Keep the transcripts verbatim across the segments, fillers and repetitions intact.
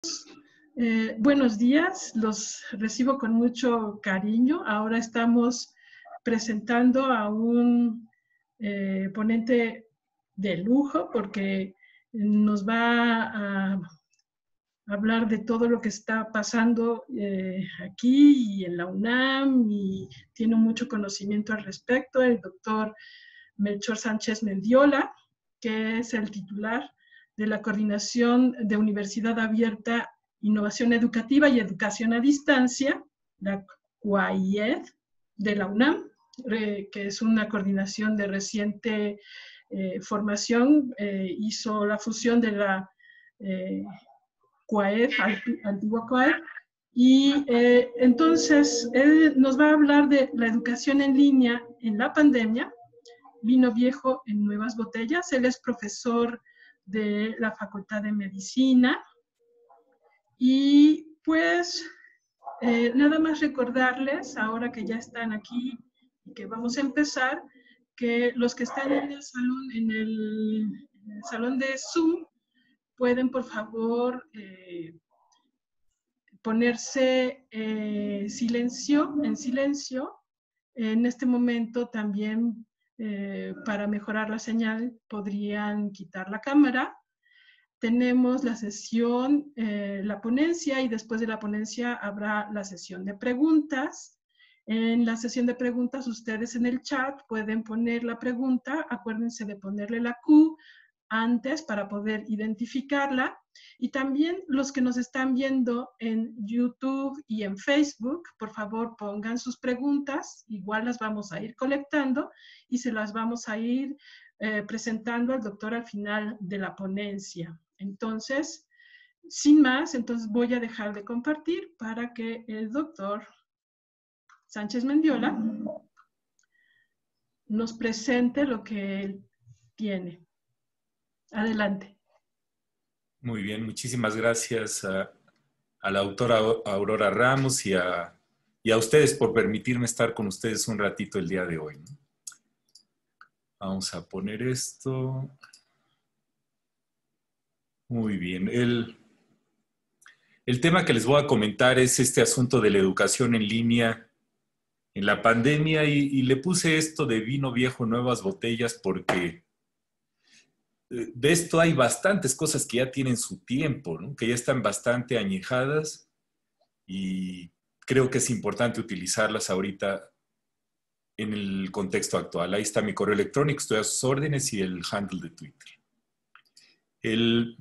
Eh, buenos días, los recibo con mucho cariño. Ahora estamos presentando a un eh, ponente de lujo porque nos va a hablar de todo lo que está pasando eh, aquí y en la UNAM y tiene mucho conocimiento al respecto, el doctor Melchor Sánchez Mendiola, que es el titular de la Coordinación de Universidad Abierta, Innovación Educativa y Educación a Distancia, la C U A I E D de la UNAM, eh, que es una coordinación de reciente eh, formación, eh, hizo la fusión de la eh, C U A E D, antigua C U A E D, y eh, entonces él nos va a hablar de la educación en línea en la pandemia, vino viejo en nuevas botellas. Él es profesor de la Facultad de Medicina y pues eh, nada más recordarles, ahora que ya están aquí y que vamos a empezar, que los que están en el salón, en el, en el salón de Zoom, pueden por favor eh, ponerse eh, silencio, en silencio. En este momento también eh, para mejorar la señal podrían quitar la cámara. Tenemos la sesión, eh, la ponencia, y después de la ponencia habrá la sesión de preguntas. En la sesión de preguntas ustedes en el chat pueden poner la pregunta, acuérdense de ponerle la Q antes para poder identificarla. Y también los que nos están viendo en YouTube y en Facebook, por favor pongan sus preguntas, igual las vamos a ir colectando y se las vamos a ir eh, presentando al doctor al final de la ponencia. Entonces, sin más, entonces voy a dejar de compartir para que el doctor Sánchez Mendiola nos presente lo que él tiene. Adelante. Muy bien, muchísimas gracias a, a la autora Aurora Ramos y a, y a ustedes por permitirme estar con ustedes un ratito el día de hoy, ¿no? Vamos a poner esto. Muy bien. El, el tema que les voy a comentar es este asunto de la educación en línea en la pandemia y, y le puse esto de vino viejo, nuevas botellas, porque de esto hay bastantes cosas que ya tienen su tiempo, ¿no? Que ya están bastante añejadas y creo que es importante utilizarlas ahorita en el contexto actual. Ahí está mi correo electrónico, estoy a sus órdenes, y el handle de Twitter. El,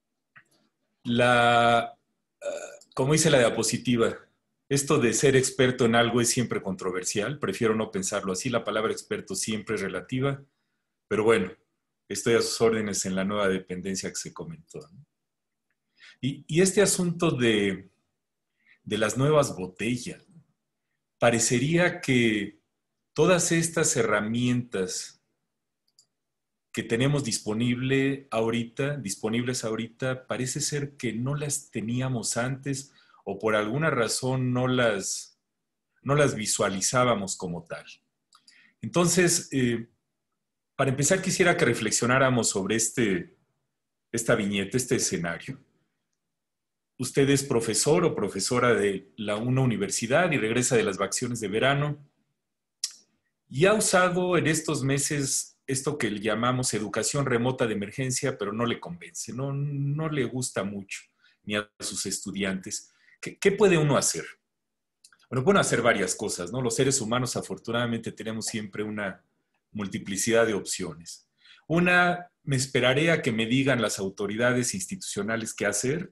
la, como dice la diapositiva, esto de ser experto en algo es siempre controversial, prefiero no pensarlo así, la palabra experto siempre es relativa, pero bueno, estoy a sus órdenes en la nueva dependencia que se comentó, ¿no? Y, y este asunto de, de las nuevas botellas, parecería que todas estas herramientas que tenemos disponible ahorita, disponibles ahorita, parece ser que no las teníamos antes o por alguna razón no las, no las visualizábamos como tal. Entonces, eh, para empezar, quisiera que reflexionáramos sobre este, esta viñeta, este escenario. Usted es profesor o profesora de la, una universidad y regresa de las vacaciones de verano y ha usado en estos meses esto que llamamos educación remota de emergencia, pero no le convence, no, no le gusta mucho ni a sus estudiantes. ¿Qué, qué puede uno hacer? Bueno, pueden hacer varias cosas, ¿no? Los seres humanos afortunadamente tenemos siempre una multiplicidad de opciones. Una, me esperaré a que me digan las autoridades institucionales qué hacer.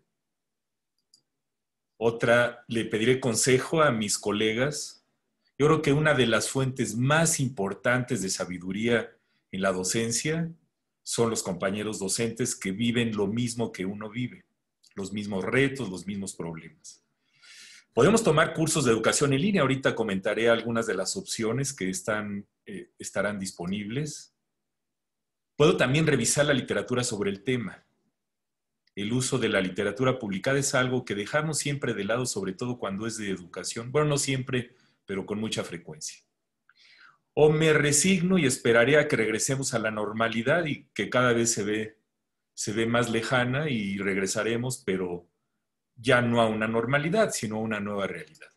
Otra, le pediré consejo a mis colegas. Yo creo que una de las fuentes más importantes de sabiduría en la docencia son los compañeros docentes que viven lo mismo que uno vive, los mismos retos, los mismos problemas. Podemos tomar cursos de educación en línea. Ahorita comentaré algunas de las opciones que están, eh, estarán disponibles. Puedo también revisar la literatura sobre el tema. El uso de la literatura publicada es algo que dejamos siempre de lado, sobre todo cuando es de educación. Bueno, no siempre, pero con mucha frecuencia. O me resigno y esperaré a que regresemos a la normalidad y que cada vez se ve, se ve más lejana y regresaremos, pero ya no a una normalidad, sino a una nueva realidad.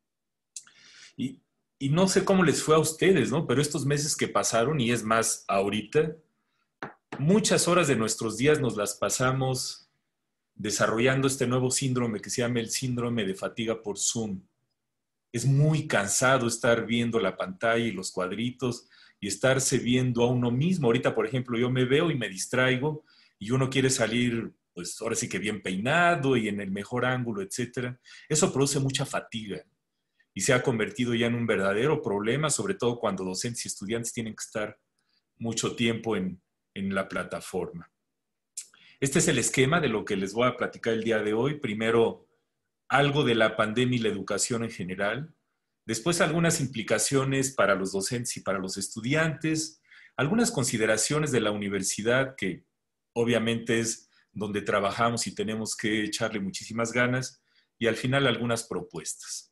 Y, y no sé cómo les fue a ustedes, ¿no? Pero estos meses que pasaron, y es más ahorita, muchas horas de nuestros días nos las pasamos desarrollando este nuevo síndrome que se llama el síndrome de fatiga por Zoom. Es muy cansado estar viendo la pantalla y los cuadritos y estarse viendo a uno mismo. Ahorita, por ejemplo, yo me veo y me distraigo y uno quiere salir, pues ahora sí que bien peinado y en el mejor ángulo, etcétera. Eso produce mucha fatiga y se ha convertido ya en un verdadero problema, sobre todo cuando docentes y estudiantes tienen que estar mucho tiempo en, en la plataforma. Este es el esquema de lo que les voy a platicar el día de hoy. Primero, algo de la pandemia y la educación en general. Después, algunas implicaciones para los docentes y para los estudiantes. Algunas consideraciones de la universidad, que obviamente es donde trabajamos y tenemos que echarle muchísimas ganas. Y al final, algunas propuestas.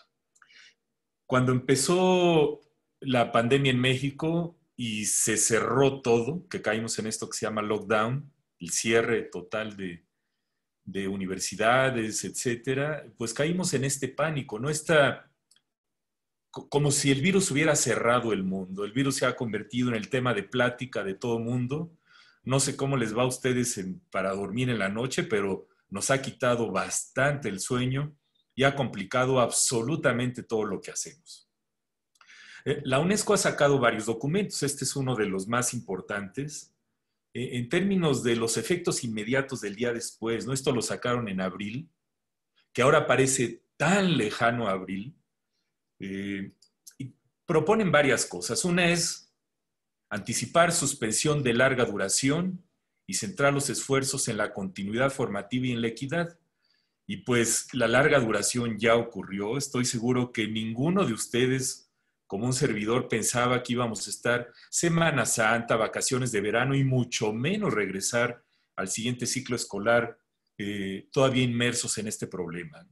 Cuando empezó la pandemia en México y se cerró todo, que caímos en esto que se llama lockdown, el cierre total de, de universidades, etcétera, pues caímos en este pánico, ¿no? Esta, como si el virus hubiera cerrado el mundo. El virus se ha convertido en el tema de plática de todo mundo. No sé cómo les va a ustedes en, para dormir en la noche, pero nos ha quitado bastante el sueño y ha complicado absolutamente todo lo que hacemos. Eh, la UNESCO ha sacado varios documentos. Este es uno de los más importantes. En términos de los efectos inmediatos del día después, ¿no? Esto lo sacaron en abril, que ahora parece tan lejano a abril, eh, y proponen varias cosas. Una es anticipar suspensión de larga duración y centrar los esfuerzos en la continuidad formativa y en la equidad. Y pues la larga duración ya ocurrió. Estoy seguro que ninguno de ustedes, como un servidor, pensaba que íbamos a estar Semana Santa, vacaciones de verano y mucho menos regresar al siguiente ciclo escolar eh, todavía inmersos en este problema.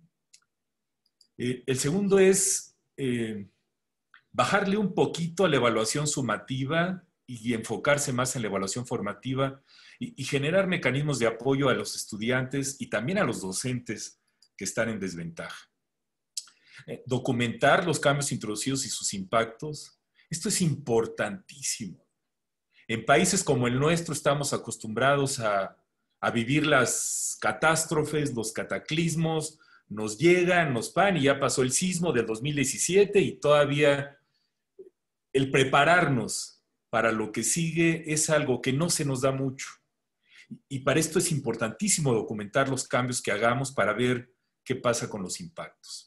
Eh, el segundo es eh, bajarle un poquito a la evaluación sumativa y enfocarse más en la evaluación formativa y, y generar mecanismos de apoyo a los estudiantes y también a los docentes que están en desventaja. Eh, documentar los cambios introducidos y sus impactos. Esto es importantísimo. En países como el nuestro estamos acostumbrados a, a vivir las catástrofes, los cataclismos, nos llegan, nos van y ya pasó el sismo del dos mil diecisiete y todavía el prepararnos para lo que sigue es algo que no se nos da mucho. Y para esto es importantísimo documentar los cambios que hagamos para ver qué pasa con los impactos.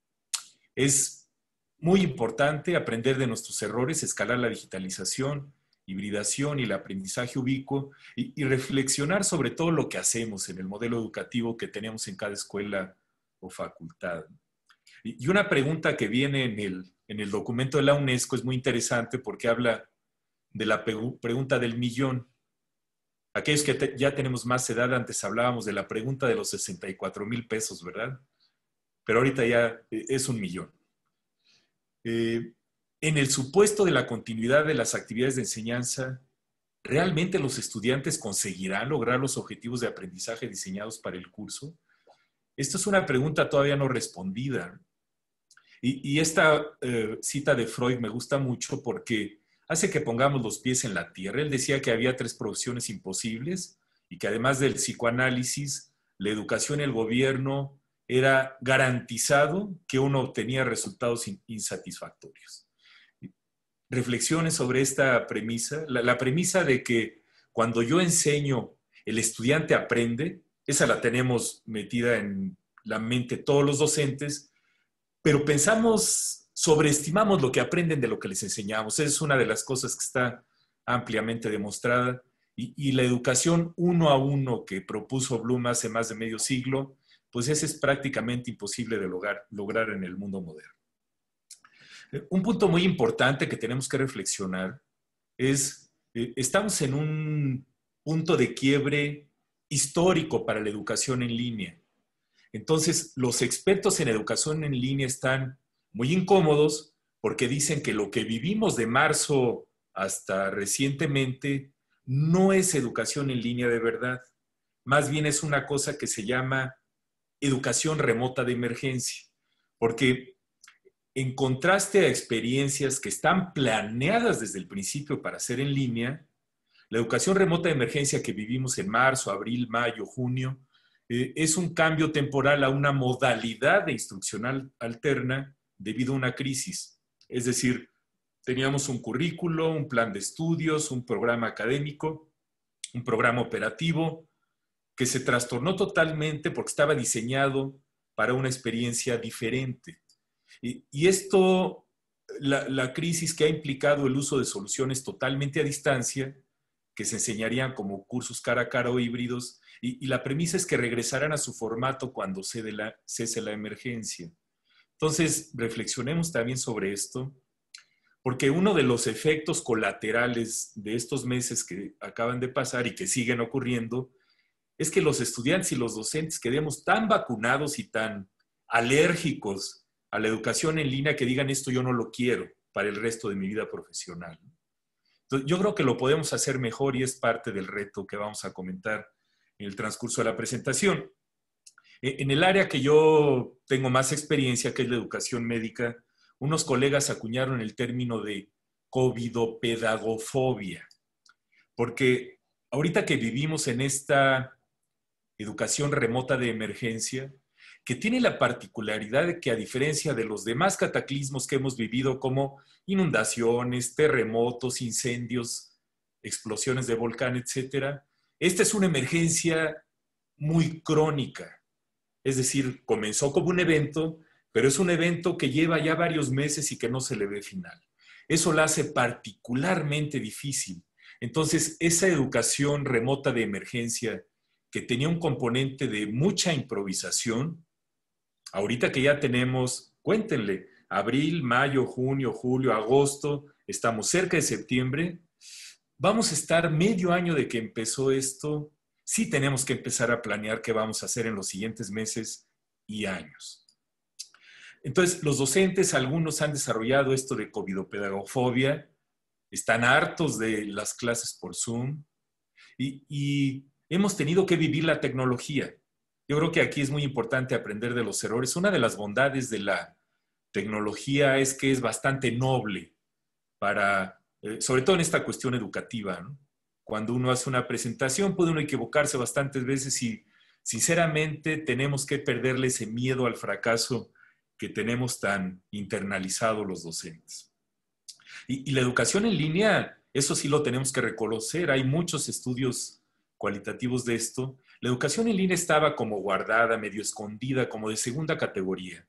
Es muy importante aprender de nuestros errores, escalar la digitalización, hibridación y el aprendizaje ubicuo y, y reflexionar sobre todo lo que hacemos en el modelo educativo que tenemos en cada escuela o facultad. Y, y una pregunta que viene en el, en el documento de la UNESCO es muy interesante porque habla de la pregunta del millón. Aquellos que te, ya tenemos más edad, antes hablábamos de la pregunta de los sesenta y cuatro mil pesos, ¿verdad? Pero ahorita ya es un millón. Eh, en el supuesto de la continuidad de las actividades de enseñanza, ¿realmente los estudiantes conseguirán lograr los objetivos de aprendizaje diseñados para el curso? Esto es una pregunta todavía no respondida. Y, y esta eh, cita de Freud me gusta mucho porque hace que pongamos los pies en la tierra. Él decía que había tres profesiones imposibles y que además del psicoanálisis, la educación y el gobierno era garantizado que uno obtenía resultados insatisfactorios. Reflexiones sobre esta premisa, la, la premisa de que cuando yo enseño, el estudiante aprende, esa la tenemos metida en la mente todos los docentes, pero pensamos, sobreestimamos lo que aprenden de lo que les enseñamos. Esa es una de las cosas que está ampliamente demostrada. Y, y la educación uno a uno que propuso Bloom hace más de medio siglo, pues ese es prácticamente imposible de lograr, lograr en el mundo moderno. Un punto muy importante que tenemos que reflexionar es, eh, estamos en un punto de quiebre histórico para la educación en línea. Entonces, los expertos en educación en línea están muy incómodos porque dicen que lo que vivimos de marzo hasta recientemente no es educación en línea de verdad. Más bien es una cosa que se llama educación remota de emergencia, porque en contraste a experiencias que están planeadas desde el principio para ser en línea, la educación remota de emergencia que vivimos en marzo, abril, mayo, junio, eh, es un cambio temporal a una modalidad de instruccional alterna debido a una crisis. Es decir, teníamos un currículo, un plan de estudios, un programa académico, un programa operativo, que se trastornó totalmente porque estaba diseñado para una experiencia diferente. Y, y esto, la, la crisis que ha implicado el uso de soluciones totalmente a distancia, que se enseñarían como cursos cara a cara o híbridos, y, y la premisa es que regresarán a su formato cuando cede la, cese la emergencia. Entonces, reflexionemos también sobre esto, porque uno de los efectos colaterales de estos meses que acaban de pasar y que siguen ocurriendo es que los estudiantes y los docentes quedemos tan vacunados y tan alérgicos a la educación en línea que digan esto yo no lo quiero para el resto de mi vida profesional. Entonces, yo creo que lo podemos hacer mejor y es parte del reto que vamos a comentar en el transcurso de la presentación. En el área que yo tengo más experiencia, que es la educación médica, unos colegas acuñaron el término de covidopedagofobia, porque ahorita que vivimos en esta educación remota de emergencia, que tiene la particularidad de que, a diferencia de los demás cataclismos que hemos vivido, como inundaciones, terremotos, incendios, explosiones de volcán, etcétera, esta es una emergencia muy crónica. Es decir, comenzó como un evento, pero es un evento que lleva ya varios meses y que no se le ve final. Eso la hace particularmente difícil. Entonces, esa educación remota de emergencia que tenía un componente de mucha improvisación, ahorita que ya tenemos, cuéntenle, abril, mayo, junio, julio, agosto, estamos cerca de septiembre, vamos a estar medio año de que empezó esto, sí tenemos que empezar a planear qué vamos a hacer en los siguientes meses y años. Entonces, los docentes, algunos han desarrollado esto de covidopedagofobia, están hartos de las clases por Zoom y, y hemos tenido que vivir la tecnología. Yo creo que aquí es muy importante aprender de los errores. Una de las bondades de la tecnología es que es bastante noble para, eh, sobre todo en esta cuestión educativa, ¿no? Cuando uno hace una presentación puede uno equivocarse bastantes veces y sinceramente tenemos que perderle ese miedo al fracaso que tenemos tan internalizado los docentes. Y, y la educación en línea, eso sí lo tenemos que reconocer. Hay muchos estudios cualitativos de esto. La educación en línea estaba como guardada, medio escondida, como de segunda categoría.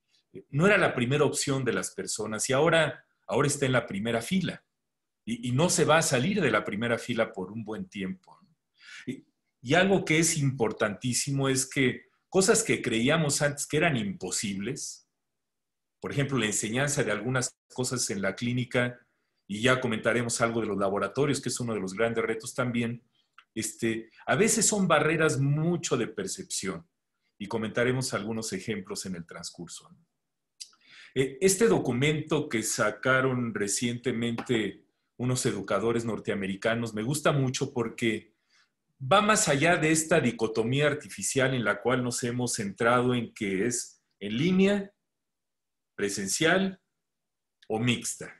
No era la primera opción de las personas y ahora, ahora está en la primera fila. Y, y no se va a salir de la primera fila por un buen tiempo. Y, y algo que es importantísimo es que cosas que creíamos antes que eran imposibles, por ejemplo, la enseñanza de algunas cosas en la clínica, y ya comentaremos algo de los laboratorios, que es uno de los grandes retos también, este, a veces son barreras mucho de percepción, y comentaremos algunos ejemplos en el transcurso. Este documento que sacaron recientemente unos educadores norteamericanos me gusta mucho porque va más allá de esta dicotomía artificial en la cual nos hemos centrado en que es en línea, presencial o mixta.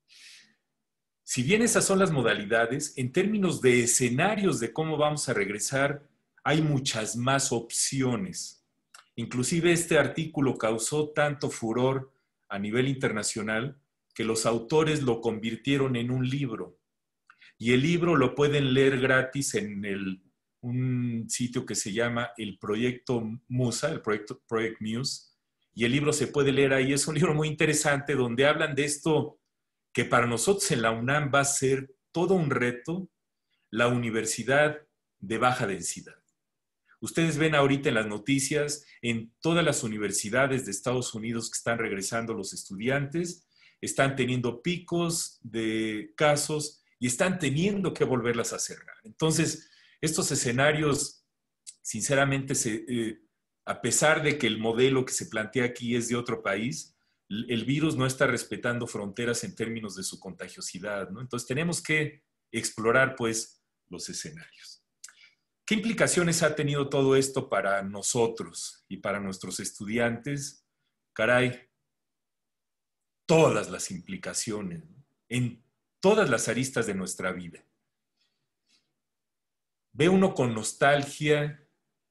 Si bien esas son las modalidades, en términos de escenarios de cómo vamos a regresar, hay muchas más opciones. Inclusive este artículo causó tanto furor a nivel internacional que los autores lo convirtieron en un libro. Y el libro lo pueden leer gratis en el, un sitio que se llama el Proyecto Musa, el Proyecto Project Muse, y el libro se puede leer ahí. Es un libro muy interesante donde hablan de esto que para nosotros en la UNAM va a ser todo un reto, la universidad de baja densidad. Ustedes ven ahorita en las noticias, en todas las universidades de Estados Unidos que están regresando los estudiantes, están teniendo picos de casos y están teniendo que volverlas a cerrar. Entonces, estos escenarios, sinceramente, se, eh, a pesar de que el modelo que se plantea aquí es de otro país, el virus no está respetando fronteras en términos de su contagiosidad, ¿no? Entonces, tenemos que explorar, pues, los escenarios. ¿Qué implicaciones ha tenido todo esto para nosotros y para nuestros estudiantes? Caray, todas las implicaciones, ¿no? En todas las aristas de nuestra vida. Ve uno con nostalgia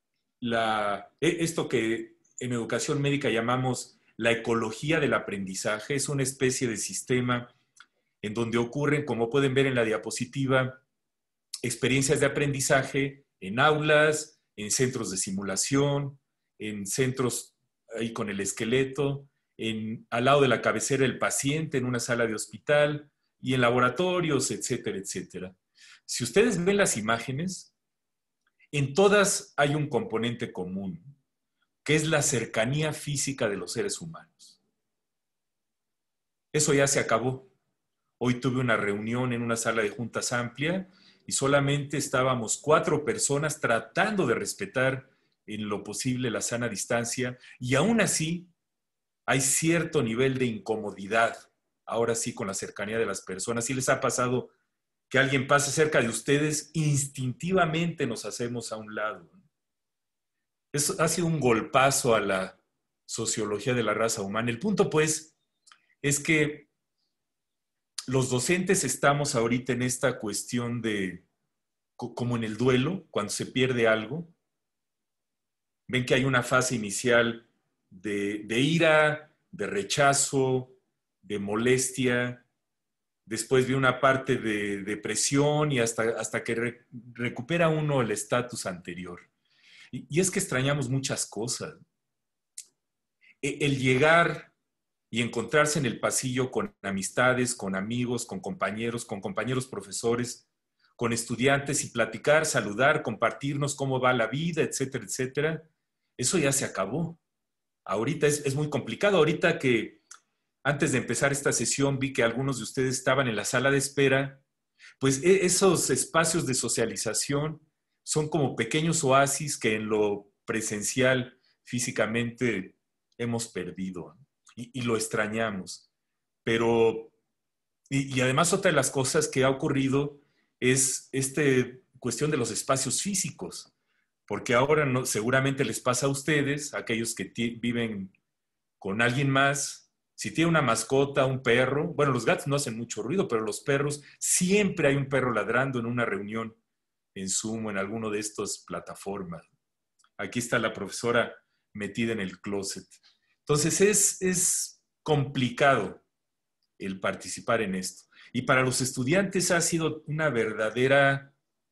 la, esto que en educación médica llamamos la ecología del aprendizaje. Es una especie de sistema en donde ocurren, como pueden ver en la diapositiva, experiencias de aprendizaje en aulas, en centros de simulación, en centros ahí con el esqueleto, en, al lado de la cabecera del paciente, en una sala de hospital, y en laboratorios, etcétera, etcétera. Si ustedes ven las imágenes, en todas hay un componente común, que es la cercanía física de los seres humanos. Eso ya se acabó. Hoy tuve una reunión en una sala de juntas amplia y solamente estábamos cuatro personas tratando de respetar en lo posible la sana distancia, y aún así hay cierto nivel de incomodidad, ahora sí, con la cercanía de las personas. ¿Sí les ha pasado que alguien pase cerca de ustedes, instintivamente nos hacemos a un lado? Eso ha sido un golpazo a la sociología de la raza humana. El punto, pues, es que los docentes estamos ahorita en esta cuestión de, como en el duelo, cuando se pierde algo. Ven que hay una fase inicial de, de ira, de rechazo, de molestia. Después viene una parte de depresión y hasta, hasta que re, recupera uno el estatus anterior. Y, y es que extrañamos muchas cosas. El, el llegar y encontrarse en el pasillo con amistades, con amigos, con compañeros, con compañeros profesores, con estudiantes y platicar, saludar, compartirnos cómo va la vida, etcétera, etcétera. Eso ya se acabó. Ahorita es, es muy complicado. Ahorita que antes de empezar esta sesión vi que algunos de ustedes estaban en la sala de espera, pues esos espacios de socialización son como pequeños oasis que en lo presencial físicamente hemos perdido, ¿no? y, y lo extrañamos. Pero, y, y además otra de las cosas que ha ocurrido es esta cuestión de los espacios físicos, porque ahora no, seguramente les pasa a ustedes, a aquellos que viven con alguien más. Si tiene una mascota, un perro, bueno, los gatos no hacen mucho ruido, pero los perros, siempre hay un perro ladrando en una reunión en Zoom o en alguno de estas plataformas. Aquí está la profesora metida en el closet. Entonces es, es complicado el participar en esto. Y para los estudiantes ha sido una verdadera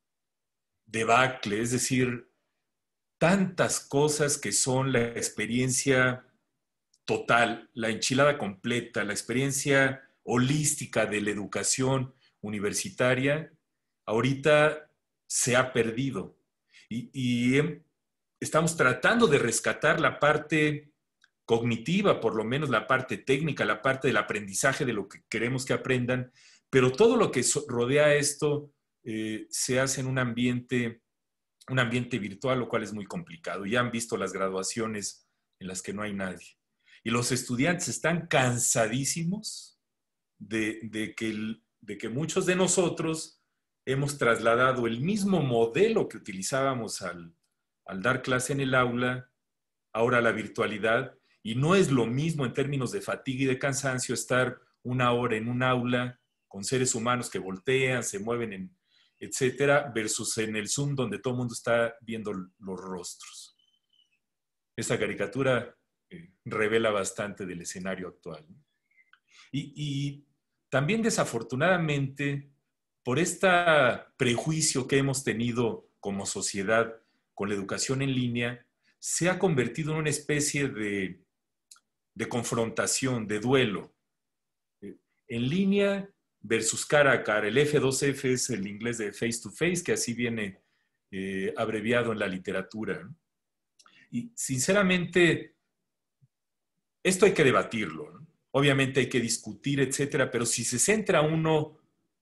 debacle, es decir, tantas cosas que son la experiencia total, la enchilada completa, la experiencia holística de la educación universitaria, ahorita se ha perdido. Y, y estamos tratando de rescatar la parte cognitiva, por lo menos la parte técnica, la parte del aprendizaje de lo que queremos que aprendan, pero todo lo que rodea esto eh, se hace en un ambiente, un ambiente virtual, lo cual es muy complicado. Ya han visto las graduaciones en las que no hay nadie. Y los estudiantes están cansadísimos de, de, que, el, de que muchos de nosotros hemos trasladado el mismo modelo que utilizábamos al, al dar clase en el aula, ahora a la virtualidad, y no es lo mismo en términos de fatiga y de cansancio estar una hora en un aula con seres humanos que voltean, se mueven, en, etcétera, versus en el Zoom donde todo el mundo está viendo los rostros. Esta caricatura eh, revela bastante del escenario actual. Y, y también desafortunadamente, por este prejuicio que hemos tenido como sociedad con la educación en línea, se ha convertido en una especie de, de confrontación, de duelo. En línea versus cara a cara. El F dos F es el inglés de face to face, que así viene eh, abreviado en la literatura, ¿no? Y sinceramente, esto hay que debatirlo, ¿no? Obviamente hay que discutir, etcétera, pero si se centra uno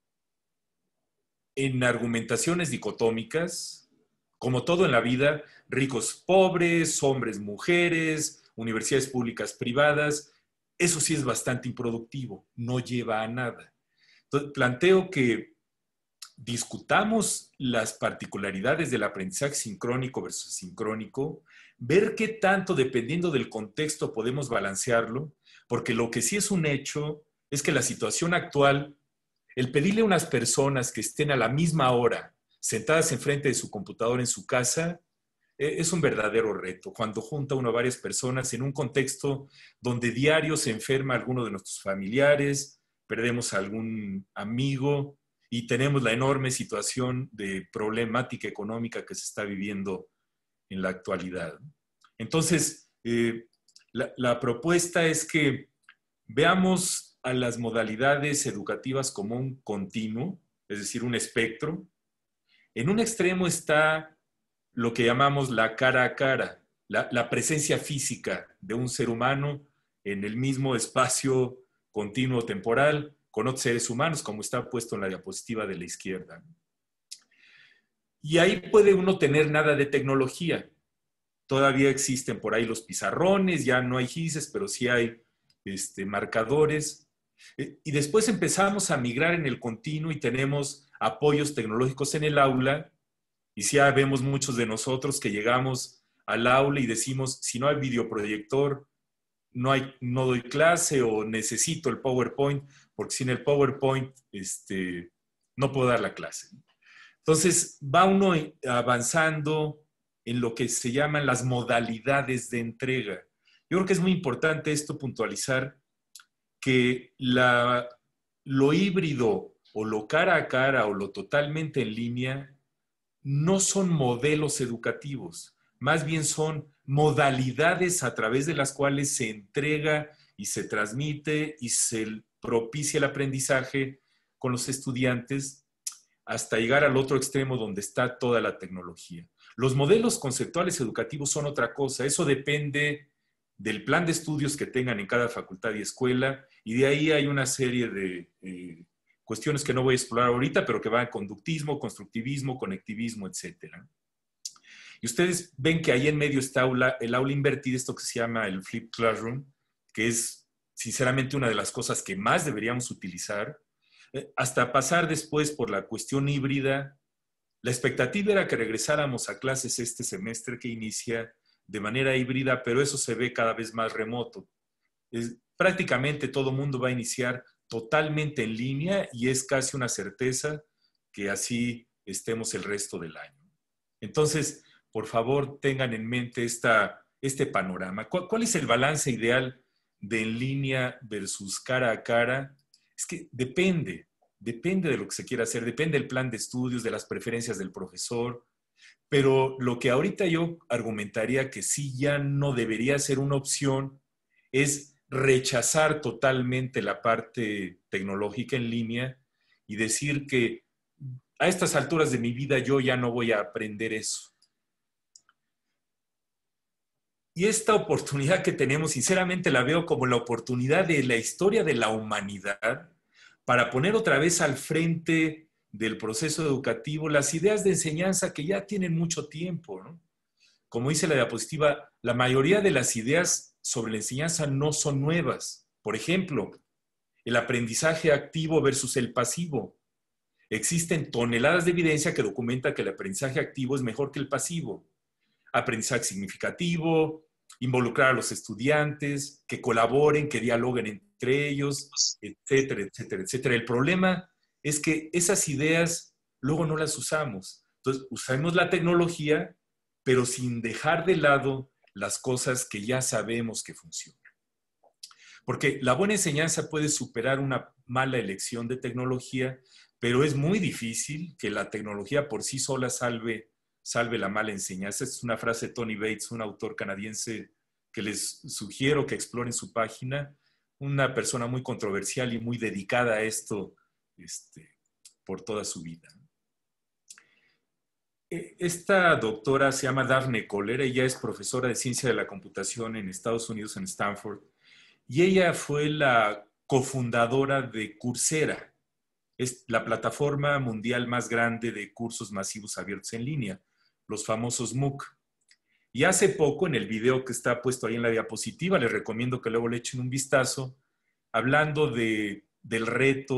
en argumentaciones dicotómicas, como todo en la vida, ricos, pobres, hombres, mujeres, universidades públicas, privadas, eso sí es bastante improductivo, no lleva a nada. Entonces, planteo que discutamos las particularidades del aprendizaje sincrónico versus asincrónico, ver qué tanto, dependiendo del contexto, podemos balancearlo, porque lo que sí es un hecho es que la situación actual, el pedirle a unas personas que estén a la misma hora sentadas enfrente de su computadora en su casa, es un verdadero reto. Cuando junta uno a varias personas en un contexto donde diario se enferma alguno de nuestros familiares, perdemos a algún amigo y tenemos la enorme situación de problemática económica que se está viviendo en la actualidad. Entonces, eh, la, la propuesta es que veamos a las modalidades educativas como un continuo, es decir, un espectro. En un extremo está lo que llamamos la cara a cara, la, la presencia física de un ser humano en el mismo espacio continuo temporal con otros seres humanos, como está puesto en la diapositiva de la izquierda. Y ahí puede uno tener nada de tecnología. Todavía existen por ahí los pizarrones, ya no hay gises, pero sí hay este, marcadores. Y después empezamos a migrar en el continuo y tenemos apoyos tecnológicos en el aula. Y sí vemos muchos de nosotros que llegamos al aula y decimos, si no hay videoproyector, no, hay, no doy clase o necesito el PowerPoint, porque sin el PowerPoint este, no puedo dar la clase. Entonces va uno avanzando en lo que se llaman las modalidades de entrega. Yo creo que es muy importante esto puntualizar, que la, lo híbrido o lo cara a cara o lo totalmente en línea no son modelos educativos, más bien son modalidades a través de las cuales se entrega y se transmite y se propicia el aprendizaje con los estudiantes hasta llegar al otro extremo donde está toda la tecnología. Los modelos conceptuales educativos son otra cosa, eso depende del plan de estudios que tengan en cada facultad y escuela, y de ahí hay una serie de eh, cuestiones que no voy a explorar ahorita, pero que van a conductismo, constructivismo, conectivismo, etcétera. Y ustedes ven que ahí en medio está aula, el aula invertida, esto que se llama el Flipped Classroom, que es sinceramente una de las cosas que más deberíamos utilizar, eh, hasta pasar después por la cuestión híbrida. La expectativa era que regresáramos a clases este semestre que inicia de manera híbrida, pero eso se ve cada vez más remoto. Es, prácticamente todo el mundo va a iniciar totalmente en línea y es casi una certeza que así estemos el resto del año. Entonces, por favor, tengan en mente esta, este panorama. ¿Cuál, ¿Cuál es el balance ideal de en línea versus cara a cara? Es que depende, depende de lo que se quiera hacer, depende del plan de estudios, de las preferencias del profesor, pero lo que ahorita yo argumentaría que sí ya no debería ser una opción es rechazar totalmente la parte tecnológica en línea y decir que a estas alturas de mi vida yo ya no voy a aprender eso. Y esta oportunidad que tenemos, sinceramente la veo como la oportunidad de la historia de la humanidad para poner otra vez al frente del proceso educativo las ideas de enseñanza que ya tienen mucho tiempo, ¿no? Como dice la diapositiva, la mayoría de las ideas sobre la enseñanza no son nuevas. Por ejemplo, el aprendizaje activo versus el pasivo. Existen toneladas de evidencia que documenta que el aprendizaje activo es mejor que el pasivo. Aprendizaje significativo, involucrar a los estudiantes, que colaboren, que dialoguen entre ellos, etcétera, etcétera, etcétera. El problema es que esas ideas luego no las usamos. Entonces, usamos la tecnología, pero sin dejar de lado las cosas que ya sabemos que funcionan. Porque la buena enseñanza puede superar una mala elección de tecnología, pero es muy difícil que la tecnología por sí sola salve, salve la mala enseñanza. Esta es una frase de Tony Bates, un autor canadiense que les sugiero que exploren su página, una persona muy controversial y muy dedicada a esto este, por toda su vida. Esta doctora se llama Daphne Koller, ella es profesora de ciencia de la computación en Estados Unidos, en Stanford, y ella fue la cofundadora de Coursera, es la plataforma mundial más grande de cursos masivos abiertos en línea, los famosos MOOC. Y hace poco, en el video que está puesto ahí en la diapositiva, les recomiendo que luego le echen un vistazo, hablando de, del reto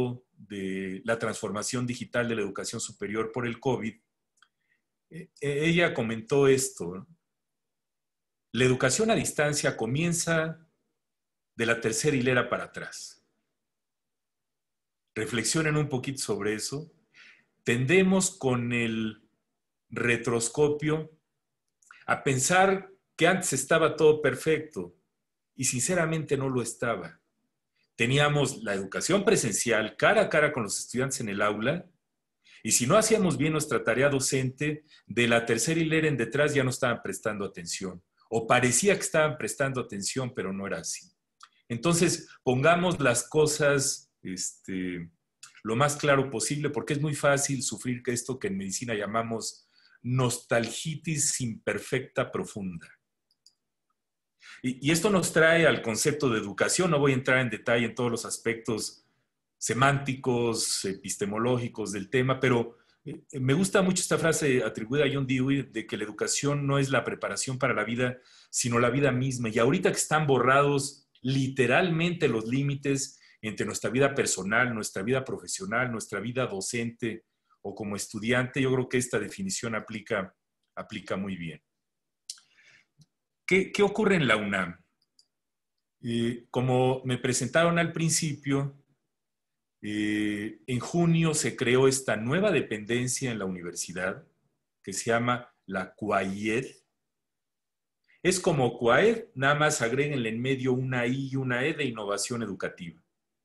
de la transformación digital de la educación superior por el COVID, eh, ella comentó esto, ¿no? La educación a distancia comienza de la tercera hilera para atrás. Reflexionen un poquito sobre eso. Tendemos con el retroscopio a pensar que antes estaba todo perfecto y sinceramente no lo estaba. Teníamos la educación presencial cara a cara con los estudiantes en el aula y si no hacíamos bien nuestra tarea docente, de la tercera hilera en detrás ya no estaban prestando atención o parecía que estaban prestando atención, pero no era así. Entonces, pongamos las cosas este, lo más claro posible, porque es muy fácil sufrir esto que en medicina llamamos nostalgitis imperfecta profunda. Y, y esto nos trae al concepto de educación. No voy a entrar en detalle en todos los aspectos semánticos, epistemológicos del tema, pero me gusta mucho esta frase atribuida a John Dewey de que la educación no es la preparación para la vida, sino la vida misma. Y ahorita que están borrados literalmente los límites entre nuestra vida personal, nuestra vida profesional, nuestra vida docente o como estudiante, yo creo que esta definición aplica, aplica muy bien. ¿Qué, qué ocurre en la UNAM? Eh, como me presentaron al principio, Eh, en junio se creó esta nueva dependencia en la universidad que se llama la CUAIED. Es como CUAED, nada más agréguenle en medio una I y una E de innovación educativa.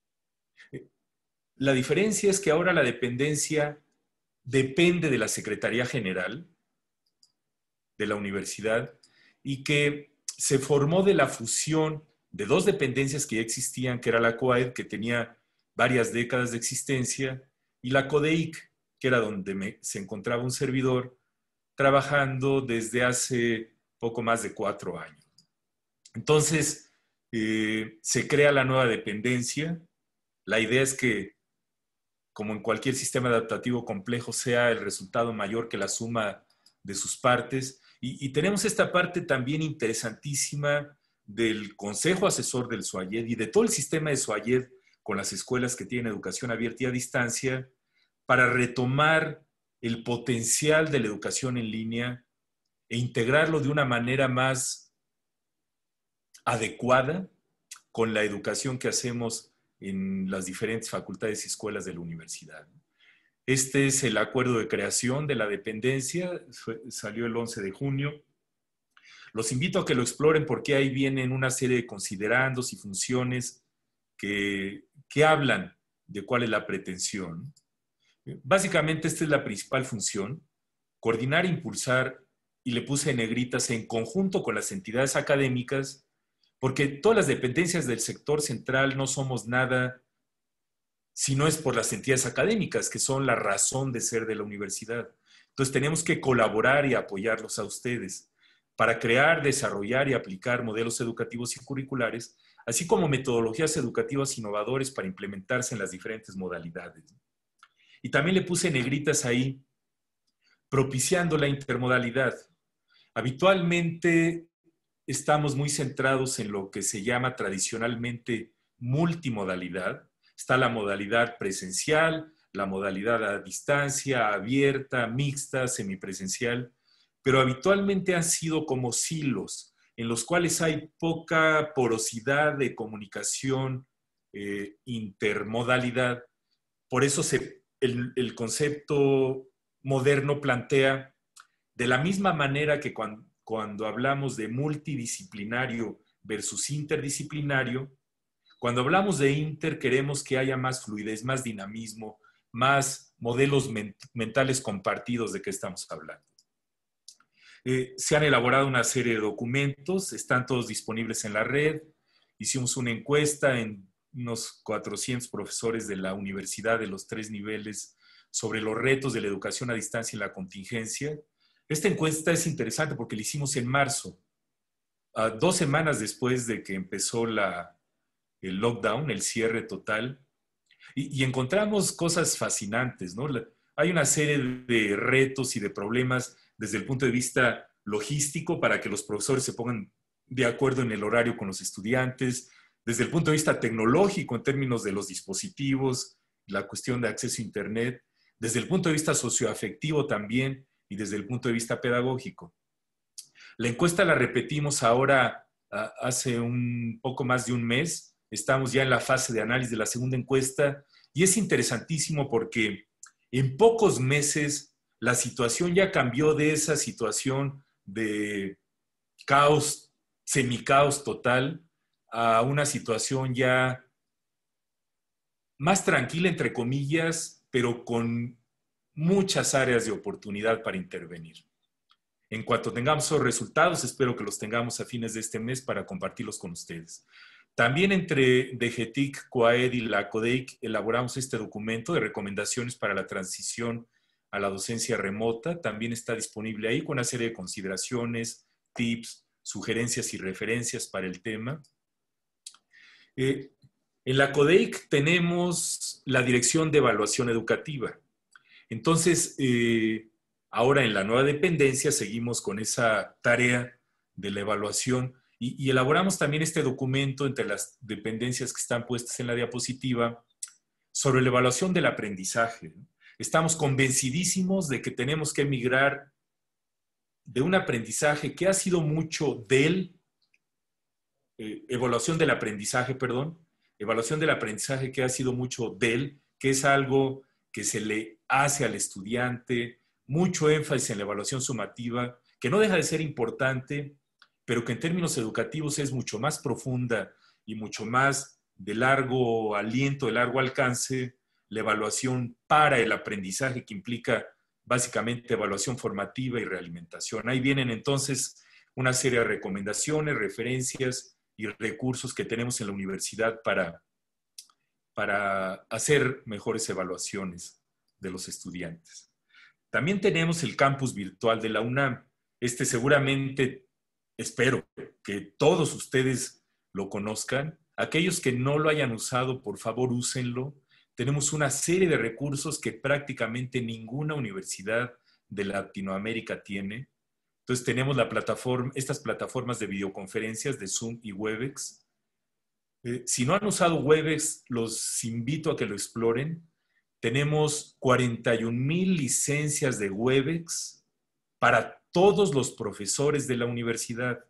La diferencia es que ahora la dependencia depende de la Secretaría General de la universidad y que se formó de la fusión de dos dependencias que ya existían, que era la CUAED, que tenía varias décadas de existencia, y la CODEIC, que era donde me, se encontraba un servidor trabajando desde hace poco más de cuatro años. Entonces, eh, se crea la nueva dependencia. La idea es que, como en cualquier sistema adaptativo complejo, sea el resultado mayor que la suma de sus partes. Y, y tenemos esta parte también interesantísima del Consejo Asesor del SUAYED y de todo el sistema de SUAYED con las escuelas que tienen educación abierta y a distancia, para retomar el potencial de la educación en línea e integrarlo de una manera más adecuada con la educación que hacemos en las diferentes facultades y escuelas de la universidad. Este es el acuerdo de creación de la dependencia, salió el once de junio. Los invito a que lo exploren porque ahí vienen una serie de considerandos y funciones que, que hablan de cuál es la pretensión. Básicamente esta es la principal función: coordinar, impulsar, y le puse en negritas, en conjunto con las entidades académicas, porque todas las dependencias del sector central no somos nada si no es por las entidades académicas, que son la razón de ser de la universidad. Entonces tenemos que colaborar y apoyarlos a ustedes para crear, desarrollar y aplicar modelos educativos y curriculares, así como metodologías educativas innovadoras para implementarse en las diferentes modalidades. Y también le puse negritas ahí, propiciando la intermodalidad. Habitualmente estamos muy centrados en lo que se llama tradicionalmente multimodalidad. Está la modalidad presencial, la modalidad a distancia, abierta, mixta, semipresencial, pero habitualmente han sido como silos en los cuales hay poca porosidad de comunicación, eh, intermodalidad. Por eso se, el, el concepto moderno plantea, de la misma manera que cuando, cuando hablamos de multidisciplinario versus interdisciplinario, cuando hablamos de inter queremos que haya más fluidez, más dinamismo, más modelos ment mentales compartidos de qué estamos hablando. Eh, se han elaborado una serie de documentos, están todos disponibles en la red. Hicimos una encuesta en unos cuatrocientos profesores de la universidad de los tres niveles sobre los retos de la educación a distancia en la contingencia. Esta encuesta es interesante porque la hicimos en marzo, uh, dos semanas después de que empezó la, el lockdown, el cierre total, y, y encontramos cosas fascinantes, ¿no? La, hay una serie de retos y de problemas desde el punto de vista logístico para que los profesores se pongan de acuerdo en el horario con los estudiantes, desde el punto de vista tecnológico en términos de los dispositivos, la cuestión de acceso a Internet, desde el punto de vista socioafectivo también y desde el punto de vista pedagógico. La encuesta la repetimos ahora hace un poco más de un mes. Estamos ya en la fase de análisis de la segunda encuesta y es interesantísimo porque en pocos meses la situación ya cambió de esa situación de caos, semicaos total, a una situación ya más tranquila, entre comillas, pero con muchas áreas de oportunidad para intervenir. En cuanto tengamos esos resultados, espero que los tengamos a fines de este mes para compartirlos con ustedes. También entre DGTIC, COAED y la CODEIC elaboramos este documento de recomendaciones para la transición a la docencia remota. También está disponible ahí con una serie de consideraciones, tips, sugerencias y referencias para el tema. Eh, en la CODEIC tenemos la Dirección de Evaluación Educativa. Entonces, eh, ahora en la nueva dependencia seguimos con esa tarea de la evaluación y, y elaboramos también este documento entre las dependencias que están puestas en la diapositiva sobre la evaluación del aprendizaje. Estamos convencidísimos de que tenemos que migrar de un aprendizaje que ha sido mucho del, eh, evaluación del aprendizaje, perdón, evaluación del aprendizaje que ha sido mucho del, que es algo que se le hace al estudiante, mucho énfasis en la evaluación sumativa, que no deja de ser importante, pero que en términos educativos es mucho más profunda y mucho más de largo aliento, de largo alcance, la evaluación para el aprendizaje, que implica básicamente evaluación formativa y realimentación. Ahí vienen entonces una serie de recomendaciones, referencias y recursos que tenemos en la universidad para, para hacer mejores evaluaciones de los estudiantes. También tenemos el campus virtual de la UNAM. Este seguramente, espero que todos ustedes lo conozcan. Aquellos que no lo hayan usado, por favor, úsenlo. Tenemos una serie de recursos que prácticamente ninguna universidad de Latinoamérica tiene. Entonces tenemos la plataforma, estas plataformas de videoconferencias de Zoom y Webex. Eh, si no han usado Webex, los invito a que lo exploren. Tenemos cuarenta y un mil licencias de Webex para todos los profesores de la universidad,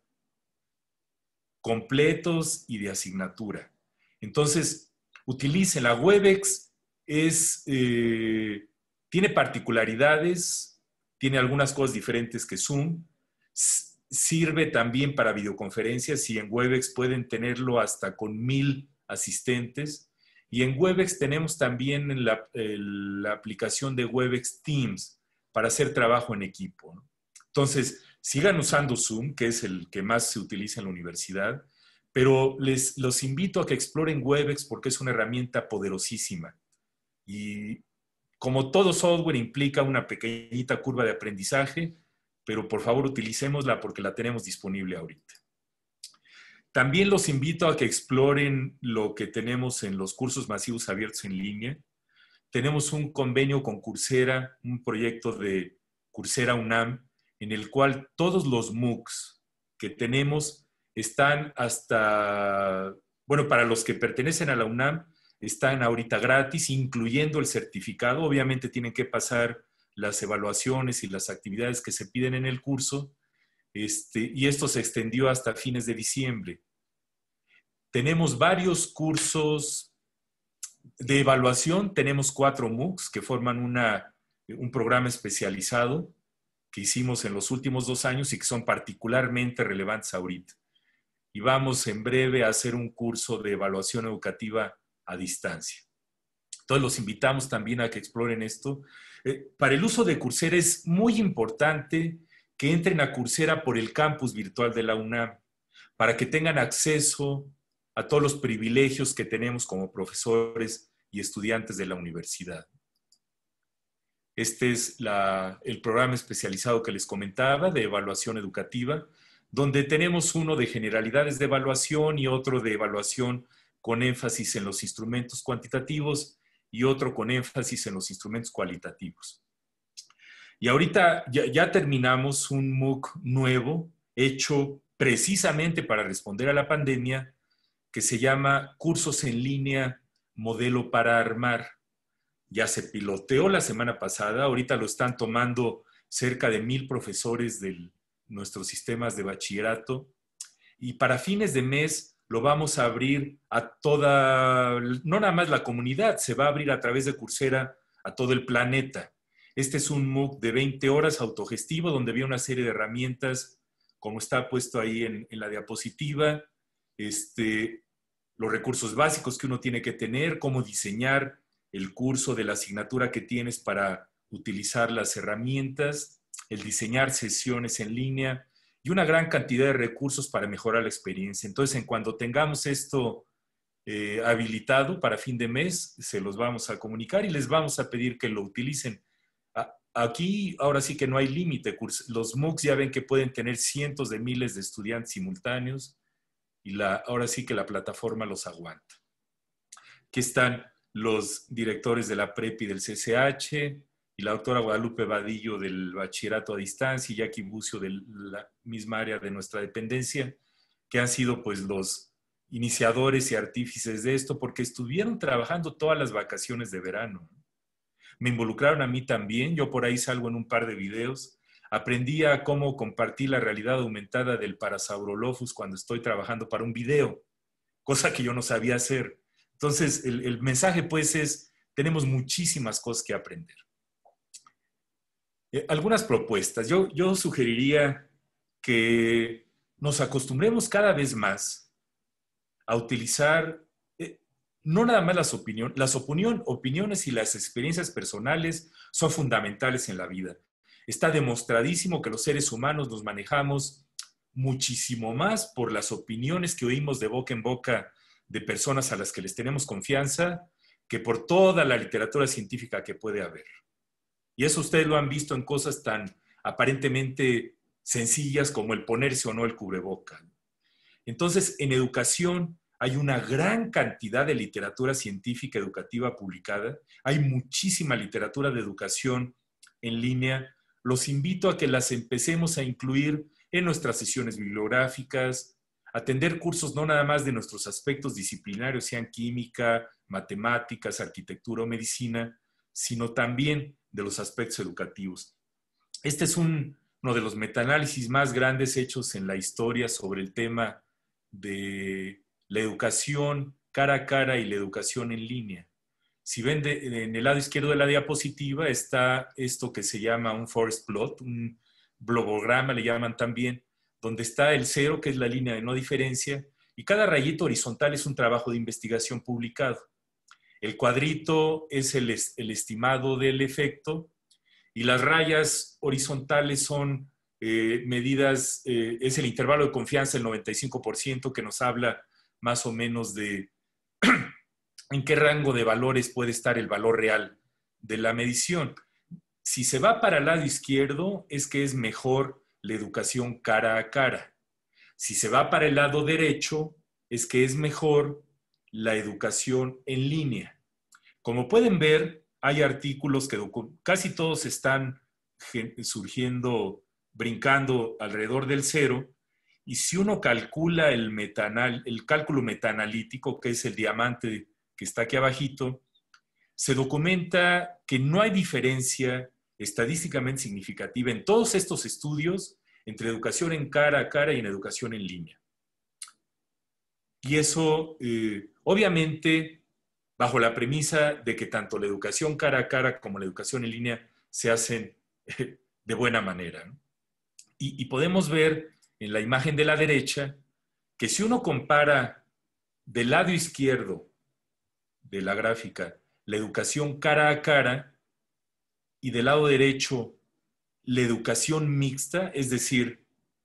completos y de asignatura. Entonces, utilicen la Webex, es, eh, tiene particularidades, tiene algunas cosas diferentes que Zoom, sirve también para videoconferencias y en Webex pueden tenerlo hasta con mil asistentes. Y en Webex tenemos también la, la aplicación de Webex Teams para hacer trabajo en equipo, ¿no? Entonces, sigan usando Zoom, que es el que más se utiliza en la universidad, pero les los invito a que exploren Webex porque es una herramienta poderosísima. Y como todo software implica una pequeñita curva de aprendizaje, pero por favor utilicémosla porque la tenemos disponible ahorita. También los invito a que exploren lo que tenemos en los cursos masivos abiertos en línea. Tenemos un convenio con Coursera, un proyecto de Coursera UNAM, en el cual todos los MOOCs que tenemos están hasta, bueno, para los que pertenecen a la UNAM, están ahorita gratis, incluyendo el certificado. Obviamente tienen que pasar las evaluaciones y las actividades que se piden en el curso, este, y esto se extendió hasta fines de diciembre. Tenemos varios cursos de evaluación, tenemos cuatro MOOCs que forman una, un programa especializado que hicimos en los últimos dos años y que son particularmente relevantes ahorita. Y vamos en breve a hacer un curso de evaluación educativa a distancia. Entonces los invitamos también a que exploren esto. Eh, para el uso de Coursera es muy importante que entren a Coursera por el campus virtual de la UNAM, para que tengan acceso a todos los privilegios que tenemos como profesores y estudiantes de la universidad. Este es la, el programa especializado que les comentaba de evaluación educativa, donde tenemos uno de generalidades de evaluación y otro de evaluación con énfasis en los instrumentos cuantitativos y otro con énfasis en los instrumentos cualitativos. Y ahorita ya, ya terminamos un MOOC nuevo, hecho precisamente para responder a la pandemia, que se llama Cursos en Línea, Modelo para Armar. ya se piloteó la semana pasada, ahorita lo están tomando cerca de mil profesores de nuestros sistemas de bachillerato, y para fines de mes lo vamos a abrir a toda, no nada más la comunidad, se va a abrir a través de Coursera a todo el planeta. Este es un MOOC de veinte horas autogestivo, donde había una serie de herramientas, como está puesto ahí en, en la diapositiva, este, los recursos básicos que uno tiene que tener, cómo diseñar el curso de la asignatura que tienes para utilizar las herramientas, el diseñar sesiones en línea y una gran cantidad de recursos para mejorar la experiencia. Entonces, en cuando tengamos esto eh, habilitado para fin de mes, se los vamos a comunicar y les vamos a pedir que lo utilicen. Aquí, ahora sí que no hay límite. Los MOOCs ya ven que pueden tener cientos de miles de estudiantes simultáneos y la, ahora sí que la plataforma los aguanta. Aquí están los directores de la PREP y del C C H, y la doctora Guadalupe Vadillo del Bachillerato a Distancia y Jackie Bucio de la misma área de nuestra dependencia, que han sido pues los iniciadores y artífices de esto, porque estuvieron trabajando todas las vacaciones de verano. Me involucraron a mí también, yo por ahí salgo en un par de videos, aprendí a cómo compartir la realidad aumentada del Parasaurolophus cuando estoy trabajando para un video, cosa que yo no sabía hacer. Entonces, el, el mensaje pues es, tenemos muchísimas cosas que aprender. Eh, algunas propuestas. Yo, yo sugeriría que nos acostumbremos cada vez más a utilizar eh, no nada más las opiniones, las opinión, opiniones y las experiencias personales son fundamentales en la vida. Está demostradísimo que los seres humanos nos manejamos muchísimo más por las opiniones que oímos de boca en boca de personas a las que les tenemos confianza que por toda la literatura científica que puede haber. Y eso ustedes lo han visto en cosas tan aparentemente sencillas como el ponerse o no el cubreboca. Entonces, en educación hay una gran cantidad de literatura científica educativa publicada. Hay muchísima literatura de educación en línea. Los invito a que las empecemos a incluir en nuestras sesiones bibliográficas, atender cursos no nada más de nuestros aspectos disciplinarios, sean química, matemáticas, arquitectura o medicina, sino también de los aspectos educativos. Este es un, uno de los metaanálisis más grandes hechos en la historia sobre el tema de la educación cara a cara y la educación en línea. Si ven de, en el lado izquierdo de la diapositiva está esto que se llama un forest plot, un blogograma le llaman también, donde está el cero, que es la línea de no diferencia, y cada rayito horizontal es un trabajo de investigación publicado. El cuadrito es el, el estimado del efecto y las rayas horizontales son eh, medidas, eh, es el intervalo de confianza, el noventa y cinco por ciento, que nos habla más o menos de en qué rango de valores puede estar el valor real de la medición. Si se va para el lado izquierdo, es que es mejor la educación cara a cara. Si se va para el lado derecho, es que es mejor la educación en línea. Como pueden ver, hay artículos que casi todos están surgiendo, brincando alrededor del cero, y si uno calcula el, metanal, el cálculo metaanalítico, que es el diamante que está aquí abajito, se documenta que no hay diferencia estadísticamente significativa en todos estos estudios entre educación en cara a cara y en educación en línea. Y eso, eh, obviamente, bajo la premisa de que tanto la educación cara a cara como la educación en línea se hacen eh, de buena manera, ¿no? Y, y podemos ver en la imagen de la derecha que si uno compara del lado izquierdo de la gráfica la educación cara a cara y del lado derecho la educación mixta, es decir,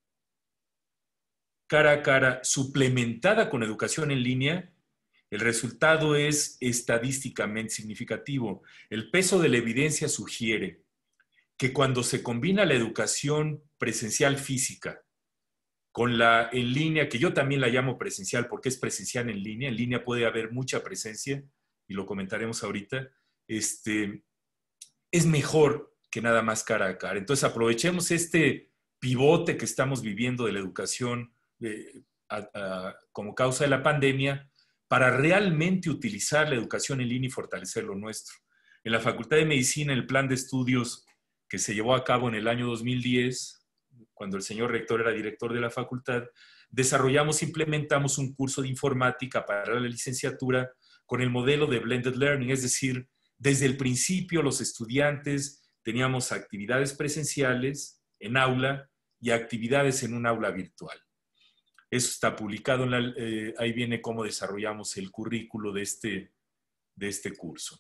cara a cara suplementada con educación en línea, el resultado es estadísticamente significativo. El peso de la evidencia sugiere que cuando se combina la educación presencial física con la en línea, que yo también la llamo presencial porque es presencial en línea, en línea puede haber mucha presencia, y lo comentaremos ahorita, este, es mejor que nada más cara a cara. Entonces aprovechemos este pivote que estamos viviendo de la educación eh, a, a, como causa de la pandemia para realmente utilizar la educación en línea y fortalecer lo nuestro. En la Facultad de Medicina, el plan de estudios que se llevó a cabo en el año dos mil diez, cuando el señor rector era director de la facultad, desarrollamos e implementamos un curso de informática para la licenciatura con el modelo de blended learning, es decir, desde el principio los estudiantes teníamos actividades presenciales en aula y actividades en un aula virtual. Eso está publicado, en la, eh, ahí viene cómo desarrollamos el currículo de este, de este curso.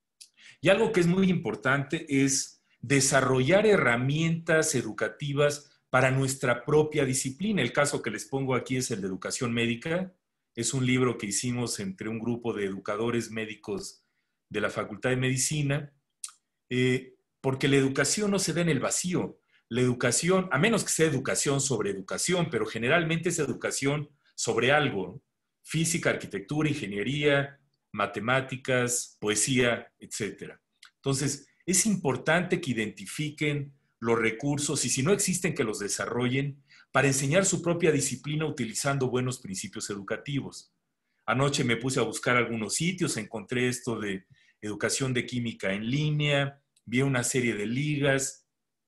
Y algo que es muy importante es desarrollar herramientas educativas para nuestra propia disciplina. El caso que les pongo aquí es el de educación médica. Es un libro que hicimos entre un grupo de educadores médicos de la Facultad de Medicina, eh, porque la educación no se da en el vacío. La educación, a menos que sea educación sobre educación, pero generalmente es educación sobre algo, ¿no? Física, arquitectura, ingeniería, matemáticas, poesía, etcétera. Entonces, es importante que identifiquen los recursos y si no existen, que los desarrollen para enseñar su propia disciplina utilizando buenos principios educativos. Anoche me puse a buscar algunos sitios, encontré esto de educación de química en línea, vi una serie de ligas.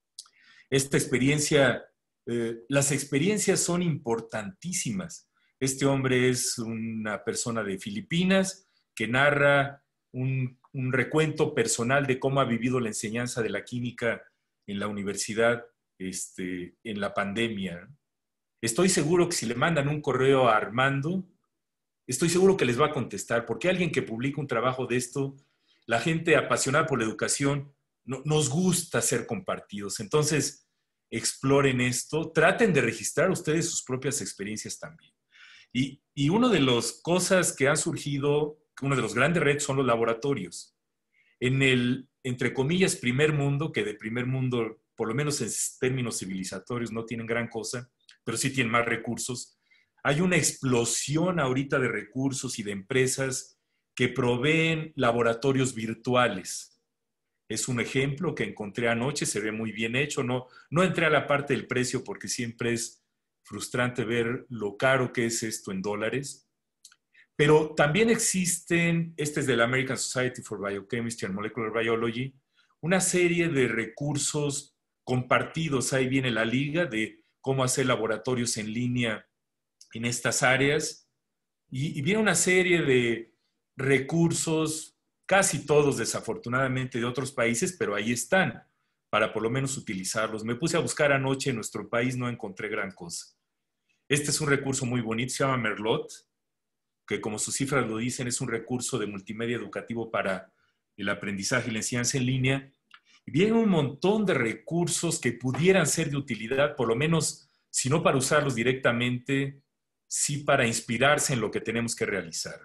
Esta experiencia, eh, las experiencias son importantísimas. Este hombre es una persona de Filipinas que narra un, un recuento personal de cómo ha vivido la enseñanza de la química en la universidad este, en la pandemia. Estoy seguro que si le mandan un correo a Armando, estoy seguro que les va a contestar, porque alguien que publica un trabajo de esto, la gente apasionada por la educación, no, nos gusta ser compartidos. Entonces, exploren esto, traten de registrar ustedes sus propias experiencias también. Y, y una de las cosas que han surgido, uno de los grandes retos son los laboratorios. En el, entre comillas, primer mundo, que de primer mundo, por lo menos en términos civilizatorios, no tienen gran cosa, pero sí tienen más recursos. Hay una explosión ahorita de recursos y de empresas que proveen laboratorios virtuales. Es un ejemplo que encontré anoche, se ve muy bien hecho. No, no entré a la parte del precio porque siempre es frustrante ver lo caro que es esto en dólares. Pero también existen, este es de la American Society for Biochemistry and Molecular Biology, una serie de recursos compartidos. Ahí viene la liga de cómo hacer laboratorios en línea en estas áreas. Y, y viene una serie de recursos, casi todos desafortunadamente de otros países, pero ahí están, para por lo menos utilizarlos. Me puse a buscar anoche en nuestro país, no encontré gran cosa. Este es un recurso muy bonito, se llama Merlot, que como sus cifras lo dicen, es un recurso de multimedia educativo para el aprendizaje y la enseñanza en línea. Y vienen un montón de recursos que pudieran ser de utilidad, por lo menos, si no para usarlos directamente, sí para inspirarse en lo que tenemos que realizar.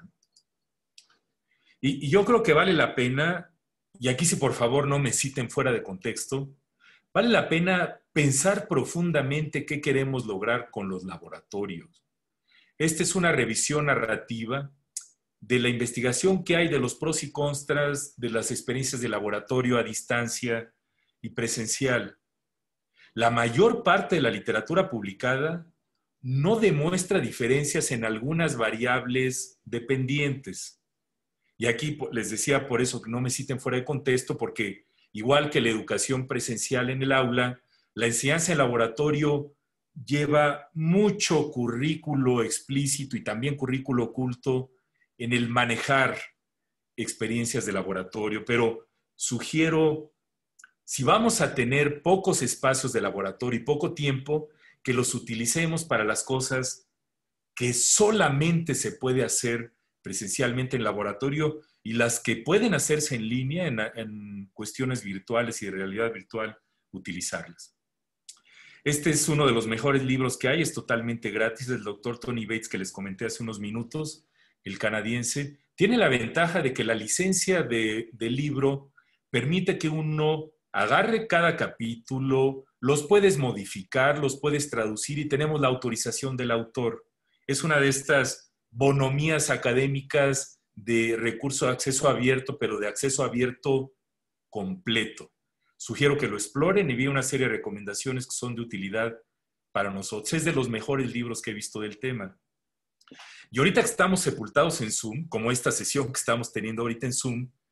Y, y yo creo que vale la pena, y aquí sí por favor no me citen fuera de contexto, vale la pena pensar profundamente qué queremos lograr con los laboratorios. Esta es una revisión narrativa de la investigación que hay de los pros y contras de las experiencias de laboratorio a distancia y presencial. La mayor parte de la literatura publicada no demuestra diferencias en algunas variables dependientes. Y aquí les decía por eso que no me citen fuera de contexto, porque igual que la educación presencial en el aula, la enseñanza en laboratorio lleva mucho currículo explícito y también currículo oculto en el manejar experiencias de laboratorio. Pero sugiero, si vamos a tener pocos espacios de laboratorio y poco tiempo, que los utilicemos para las cosas que solamente se puede hacer presencialmente en laboratorio y las que pueden hacerse en línea, en, en cuestiones virtuales y de realidad virtual, utilizarlas. Este es uno de los mejores libros que hay, es totalmente gratis, del doctor Tony Bates, que les comenté hace unos minutos, el canadiense. Tiene la ventaja de que la licencia de, del libro permite que uno agarre cada capítulo, los puedes modificar, los puedes traducir y tenemos la autorización del autor. Es una de estas bonomías académicas de recurso de acceso abierto, pero de acceso abierto completo. Sugiero que lo exploren y vi una serie de recomendaciones que son de utilidad para nosotros. Es de los mejores libros que he visto del tema. Y ahorita que estamos sepultados en Zoom, como esta sesión que estamos teniendo ahorita en Zoom,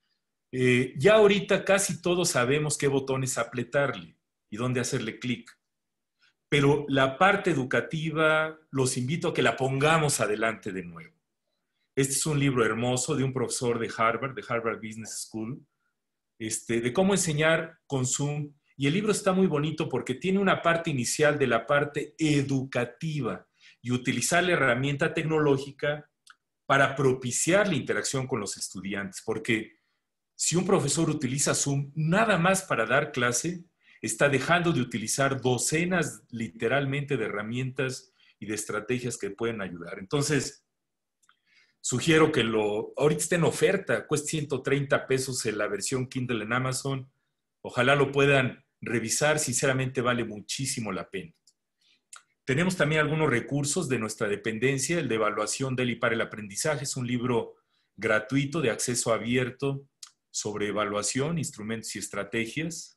Eh, ya ahorita casi todos sabemos qué botones apretarle y dónde hacerle clic. Pero la parte educativa los invito a que la pongamos adelante de nuevo. Este es un libro hermoso de un profesor de Harvard, de Harvard Business School, este, de cómo enseñar con Zoom. Y el libro está muy bonito porque tiene una parte inicial de la parte educativa y utilizar la herramienta tecnológica para propiciar la interacción con los estudiantes. Porque si un profesor utiliza Zoom nada más para dar clase, está dejando de utilizar docenas literalmente de herramientas y de estrategias que pueden ayudar. Entonces, sugiero que lo, ahorita está en oferta, cuesta ciento treinta pesos en la versión Kindle en Amazon. Ojalá lo puedan revisar, sinceramente vale muchísimo la pena. Tenemos también algunos recursos de nuestra dependencia, el de evaluación del y para el aprendizaje, es un libro gratuito de acceso abierto sobre evaluación, instrumentos y estrategias.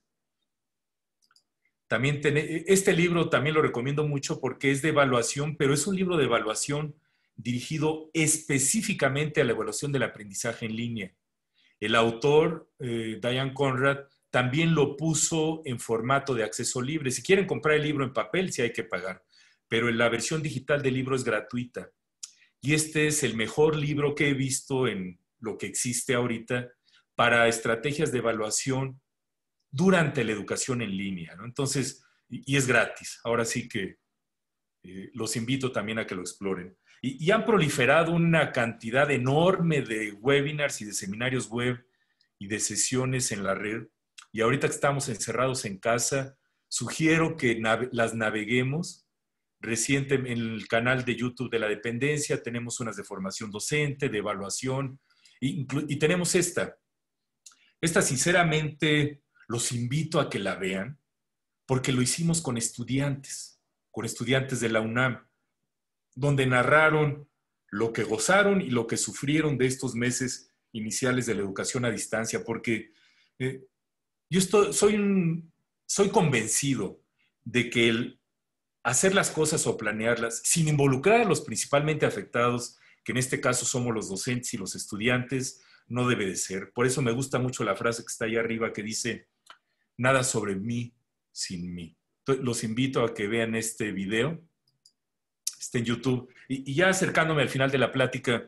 También ten, este libro también lo recomiendo mucho porque es de evaluación, pero es un libro de evaluación dirigido específicamente a la evaluación del aprendizaje en línea. El autor, eh, Diane Conrad, también lo puso en formato de acceso libre. Si quieren comprar el libro en papel, sí hay que pagar, pero en la versión digital del libro es gratuita. Y este es el mejor libro que he visto en lo que existe ahorita para estrategias de evaluación durante la educación en línea, ¿no? Entonces, y, y es gratis. Ahora sí que eh, los invito también a que lo exploren. Y, y han proliferado una cantidad enorme de webinars y de seminarios web y de sesiones en la red. Y ahorita que estamos encerrados en casa, sugiero que nave las naveguemos. Reciente en el canal de YouTube de la dependencia tenemos unas de formación docente, de evaluación, y, y tenemos esta. Esta, sinceramente, los invito a que la vean, porque lo hicimos con estudiantes, con estudiantes de la UNAM, donde narraron lo que gozaron y lo que sufrieron de estos meses iniciales de la educación a distancia, porque eh, yo estoy, soy, un, soy convencido de que el hacer las cosas o planearlas sin involucrar a los principalmente afectados, que en este caso somos los docentes y los estudiantes, no debe de ser. Por eso me gusta mucho la frase que está ahí arriba que dice, nada sobre mí sin mí. Entonces, los invito a que vean este video. Está en YouTube. Y, y ya acercándome al final de la plática,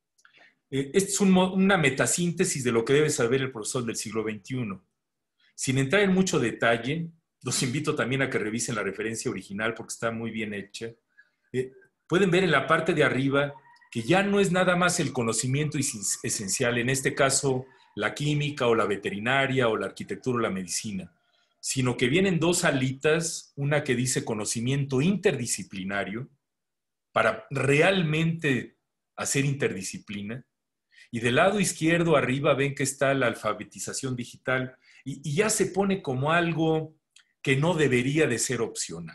eh, este es un, una metasíntesis de lo que debe saber el profesor del siglo veintiuno. Sin entrar en mucho detalle, los invito también a que revisen la referencia original porque está muy bien hecha. Eh, pueden ver en la parte de arriba que ya no es nada más el conocimiento esencial, en este caso la química o la veterinaria o la arquitectura o la medicina, sino que vienen dos alitas, una que dice conocimiento interdisciplinario, para realmente hacer interdisciplina, y del lado izquierdo arriba ven que está la alfabetización digital, y, y ya se pone como algo que no debería de ser opcional.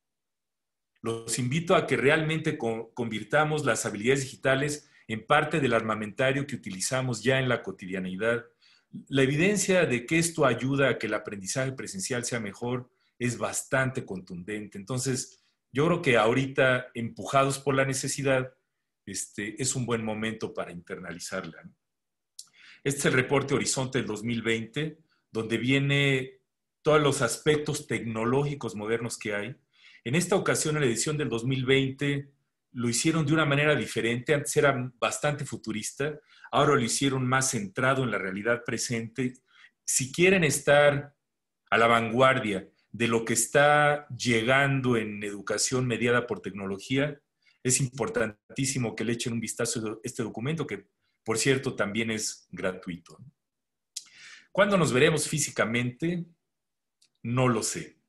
Los invito a que realmente convirtamos las habilidades digitales en parte del armamentario que utilizamos ya en la cotidianidad. La evidencia de que esto ayuda a que el aprendizaje presencial sea mejor es bastante contundente. Entonces, yo creo que ahorita, empujados por la necesidad, este, es un buen momento para internalizarla, ¿no? Este es el reporte Horizonte del dos mil veinte, donde viene todos los aspectos tecnológicos modernos que hay. En esta ocasión, en la edición del dos mil veinte, lo hicieron de una manera diferente. Antes era bastante futurista, ahora lo hicieron más centrado en la realidad presente. Si quieren estar a la vanguardia de lo que está llegando en educación mediada por tecnología, es importantísimo que le echen un vistazo a este documento, que, por cierto, también es gratuito. ¿Cuándo nos veremos físicamente? No lo sé.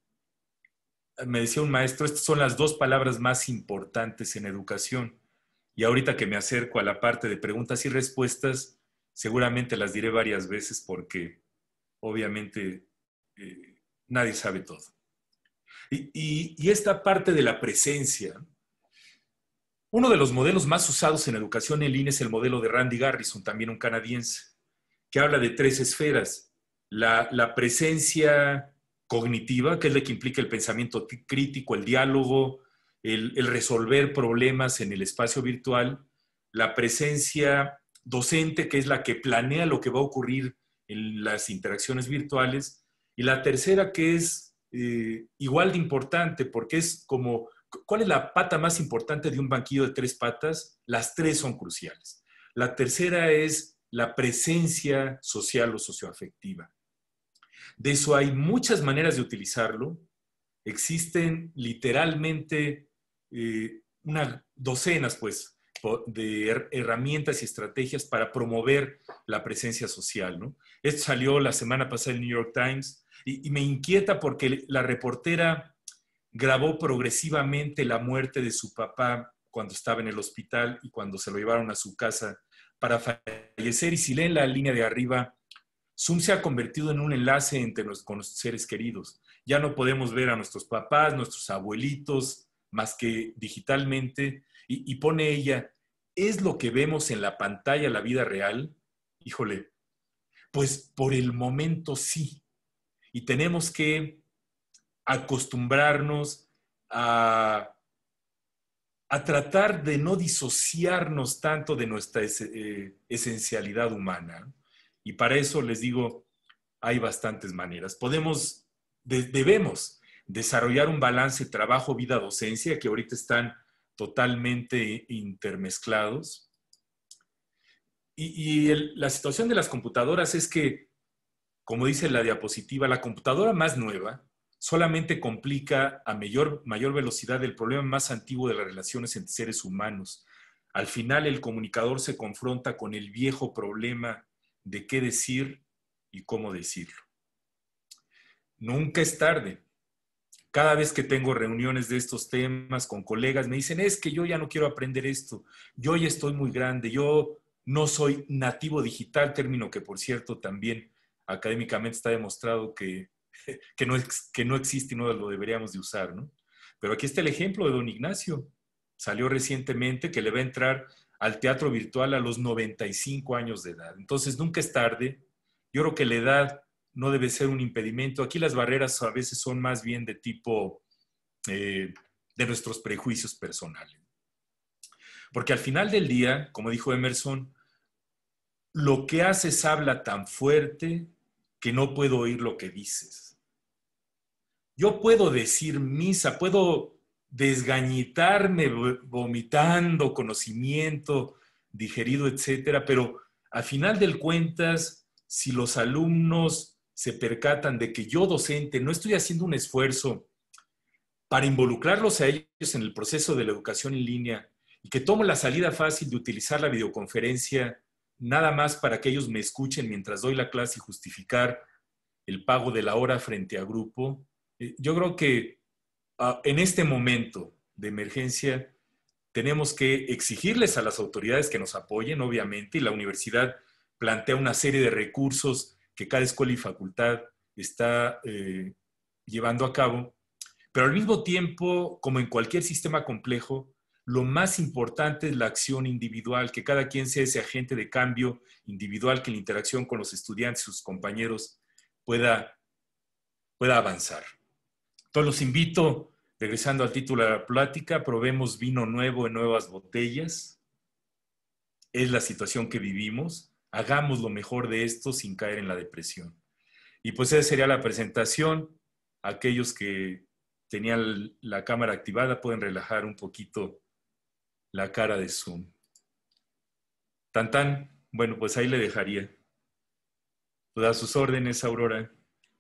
Me decía un maestro, estas son las dos palabras más importantes en educación. Y ahorita que me acerco a la parte de preguntas y respuestas, seguramente las diré varias veces porque obviamente eh, nadie sabe todo. Y, y, y esta parte de la presencia, uno de los modelos más usados en educación en línea es el modelo de Randy Garrison, también un canadiense, que habla de tres esferas. La, la presencia cognitiva, que es la que implica el pensamiento crítico, el diálogo, el, el resolver problemas en el espacio virtual. La presencia docente, que es la que planea lo que va a ocurrir en las interacciones virtuales. Y la tercera, que es eh, igual de importante, porque es como, ¿cuál es la pata más importante de un banquillo de tres patas? Las tres son cruciales. La tercera es la presencia social o socioafectiva. De eso hay muchas maneras de utilizarlo. Existen literalmente eh, unas docenas, pues, de herramientas y estrategias para promover la presencia social, ¿no? Esto salió la semana pasada en el New York Times y, y me inquieta porque la reportera grabó progresivamente la muerte de su papá cuando estaba en el hospital y cuando se lo llevaron a su casa para fallecer. Y si leen la línea de arriba, Zoom se ha convertido en un enlace entre los, con nuestros seres queridos. Ya no podemos ver a nuestros papás, nuestros abuelitos, más que digitalmente. Y, y pone ella, ¿es lo que vemos en la pantalla la vida real? Híjole, pues por el momento sí. Y tenemos que acostumbrarnos a, a tratar de no disociarnos tanto de nuestra es, eh, esencialidad humana. Y para eso les digo, hay bastantes maneras. Podemos, de, debemos desarrollar un balance trabajo-vida-docencia que ahorita están totalmente intermezclados. Y, y el, la situación de las computadoras es que, como dice la diapositiva, la computadora más nueva solamente complica a mayor, mayor velocidad el problema más antiguo de las relaciones entre seres humanos. Al final, el comunicador se confronta con el viejo problema de qué decir y cómo decirlo. Nunca es tarde. Cada vez que tengo reuniones de estos temas con colegas, me dicen, es que yo ya no quiero aprender esto, yo ya estoy muy grande, yo no soy nativo digital, término que, por cierto, también académicamente está demostrado que, que, no, que no existe y no lo deberíamos de usar, ¿no? Pero aquí está el ejemplo de don Ignacio. Salió recientemente que le va a entrar al teatro virtual a los noventa y cinco años de edad. Entonces, nunca es tarde. Yo creo que la edad no debe ser un impedimento. Aquí las barreras a veces son más bien de tipo eh, de nuestros prejuicios personales. Porque al final del día, como dijo Emerson, lo que haces habla tan fuerte que no puedo oír lo que dices. Yo puedo decir misa, puedo desgañitarme vomitando conocimiento digerido, etcétera, pero al final del cuentas, si los alumnos se percatan de que yo, docente, no estoy haciendo un esfuerzo para involucrarlos a ellos en el proceso de la educación en línea y que tomo la salida fácil de utilizar la videoconferencia nada más para que ellos me escuchen mientras doy la clase y justificar el pago de la hora frente a grupo, yo creo que uh, en este momento de emergencia tenemos que exigirles a las autoridades que nos apoyen, obviamente, y la universidad plantea una serie de recursos que cada escuela y facultad está eh, llevando a cabo, pero al mismo tiempo, como en cualquier sistema complejo, lo más importante es la acción individual, que cada quien sea ese agente de cambio individual que en la interacción con los estudiantes y sus compañeros pueda, pueda avanzar. Entonces los invito, regresando al título de la plática, probemos vino nuevo en nuevas botellas. Es la situación que vivimos. Hagamos lo mejor de esto sin caer en la depresión. Y pues esa sería la presentación. Aquellos que tenían la cámara activada pueden relajar un poquito la cara de Zoom. Tan tan, bueno, pues ahí le dejaría. Pues a sus órdenes, Aurora.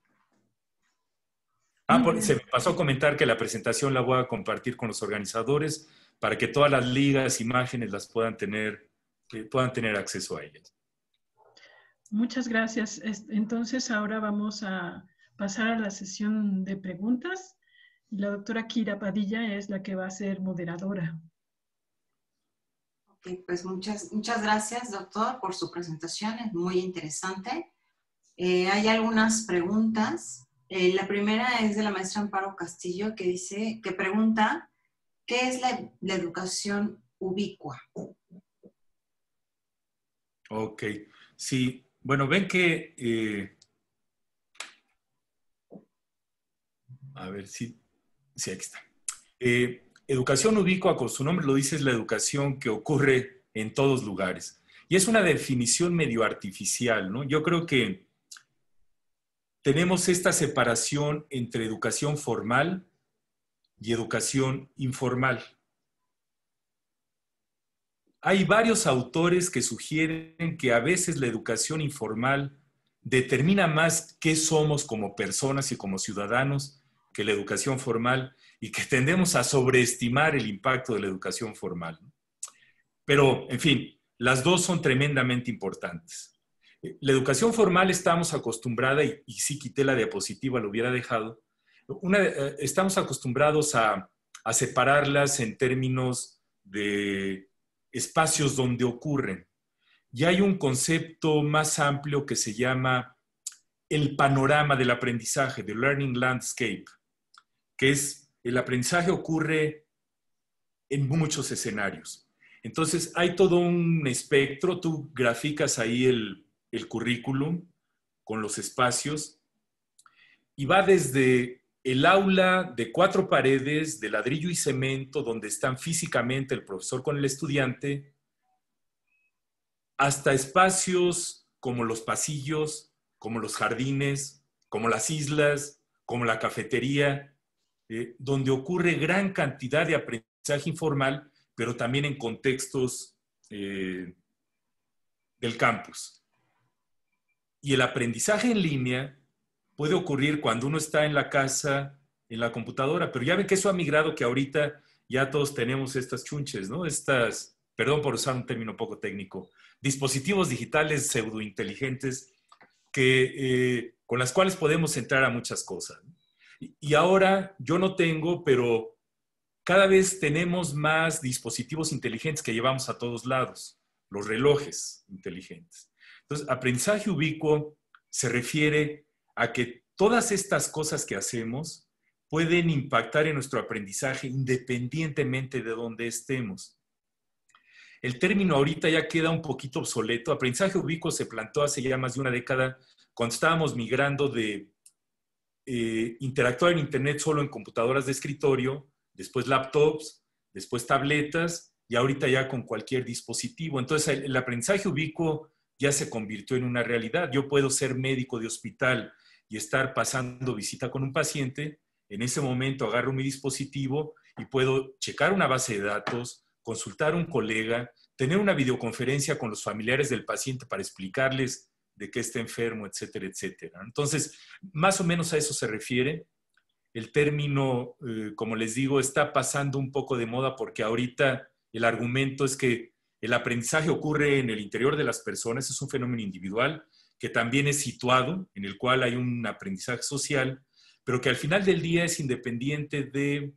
Ah, por, se me pasó a comentar que la presentación la voy a compartir con los organizadores para que todas las ligas, imágenes las puedan tener, eh, puedan tener acceso a ellas. Muchas gracias. Entonces ahora vamos a pasar a la sesión de preguntas. La doctora Kira Padilla es la que va a ser moderadora. Ok, pues muchas, muchas gracias, doctor, por su presentación. Es muy interesante. Eh, hay algunas preguntas. Eh, la primera es de la maestra Amparo Castillo, que dice, que pregunta, ¿qué es la, la educación ubicua? Ok, sí. Bueno, ven que... Eh, a ver si... Sí, aquí está. Eh, educación ubicua, con su nombre lo dice, es la educación que ocurre en todos lugares. Y es una definición medio artificial, ¿no? Yo creo que tenemos esta separación entre educación formal y educación informal. Hay varios autores que sugieren que a veces la educación informal determina más qué somos como personas y como ciudadanos que la educación formal, y que tendemos a sobreestimar el impacto de la educación formal. Pero, en fin, las dos son tremendamente importantes. La educación formal estamos acostumbrada, y, y si quité la diapositiva, lo hubiera dejado, una, eh, estamos acostumbrados a, a separarlas en términos de espacios donde ocurren. Y hay un concepto más amplio que se llama el panorama del aprendizaje, the learning landscape, que es el aprendizaje ocurre en muchos escenarios. Entonces, hay todo un espectro, tú graficas ahí el, el currículum con los espacios, y va desde el aula de cuatro paredes, de ladrillo y cemento, donde están físicamente el profesor con el estudiante, hasta espacios como los pasillos, como los jardines, como las islas, como la cafetería, eh, donde ocurre gran cantidad de aprendizaje informal, pero también en contextos eh, del campus. Y el aprendizaje en línea puede ocurrir cuando uno está en la casa, en la computadora, pero ya ven que eso ha migrado, que ahorita ya todos tenemos estas chunches, ¿no? Estas, perdón por usar un término poco técnico, dispositivos digitales pseudointeligentes que, eh, con las cuales podemos entrar a muchas cosas. Y, y ahora yo no tengo, pero cada vez tenemos más dispositivos inteligentes que llevamos a todos lados, los relojes inteligentes. Entonces, aprendizaje ubicuo se refiere a que todas estas cosas que hacemos pueden impactar en nuestro aprendizaje independientemente de dónde estemos. El término ahorita ya queda un poquito obsoleto. Aprendizaje ubicuo se plantó hace ya más de una década, cuando estábamos migrando de eh, interactuar en Internet solo en computadoras de escritorio, después laptops, después tabletas, y ahorita ya con cualquier dispositivo. Entonces, el, el aprendizaje ubicuo ya se convirtió en una realidad. Yo puedo ser médico de hospital y estar pasando visita con un paciente. En ese momento agarro mi dispositivo y puedo checar una base de datos, consultar a un colega, tener una videoconferencia con los familiares del paciente para explicarles de qué está enfermo, etcétera, etcétera. Entonces, más o menos a eso se refiere. El término, eh, como les digo, está pasando un poco de moda porque ahorita el argumento es que el aprendizaje ocurre en el interior de las personas, es un fenómeno individual que también es situado, en el cual hay un aprendizaje social, pero que al final del día es independiente de,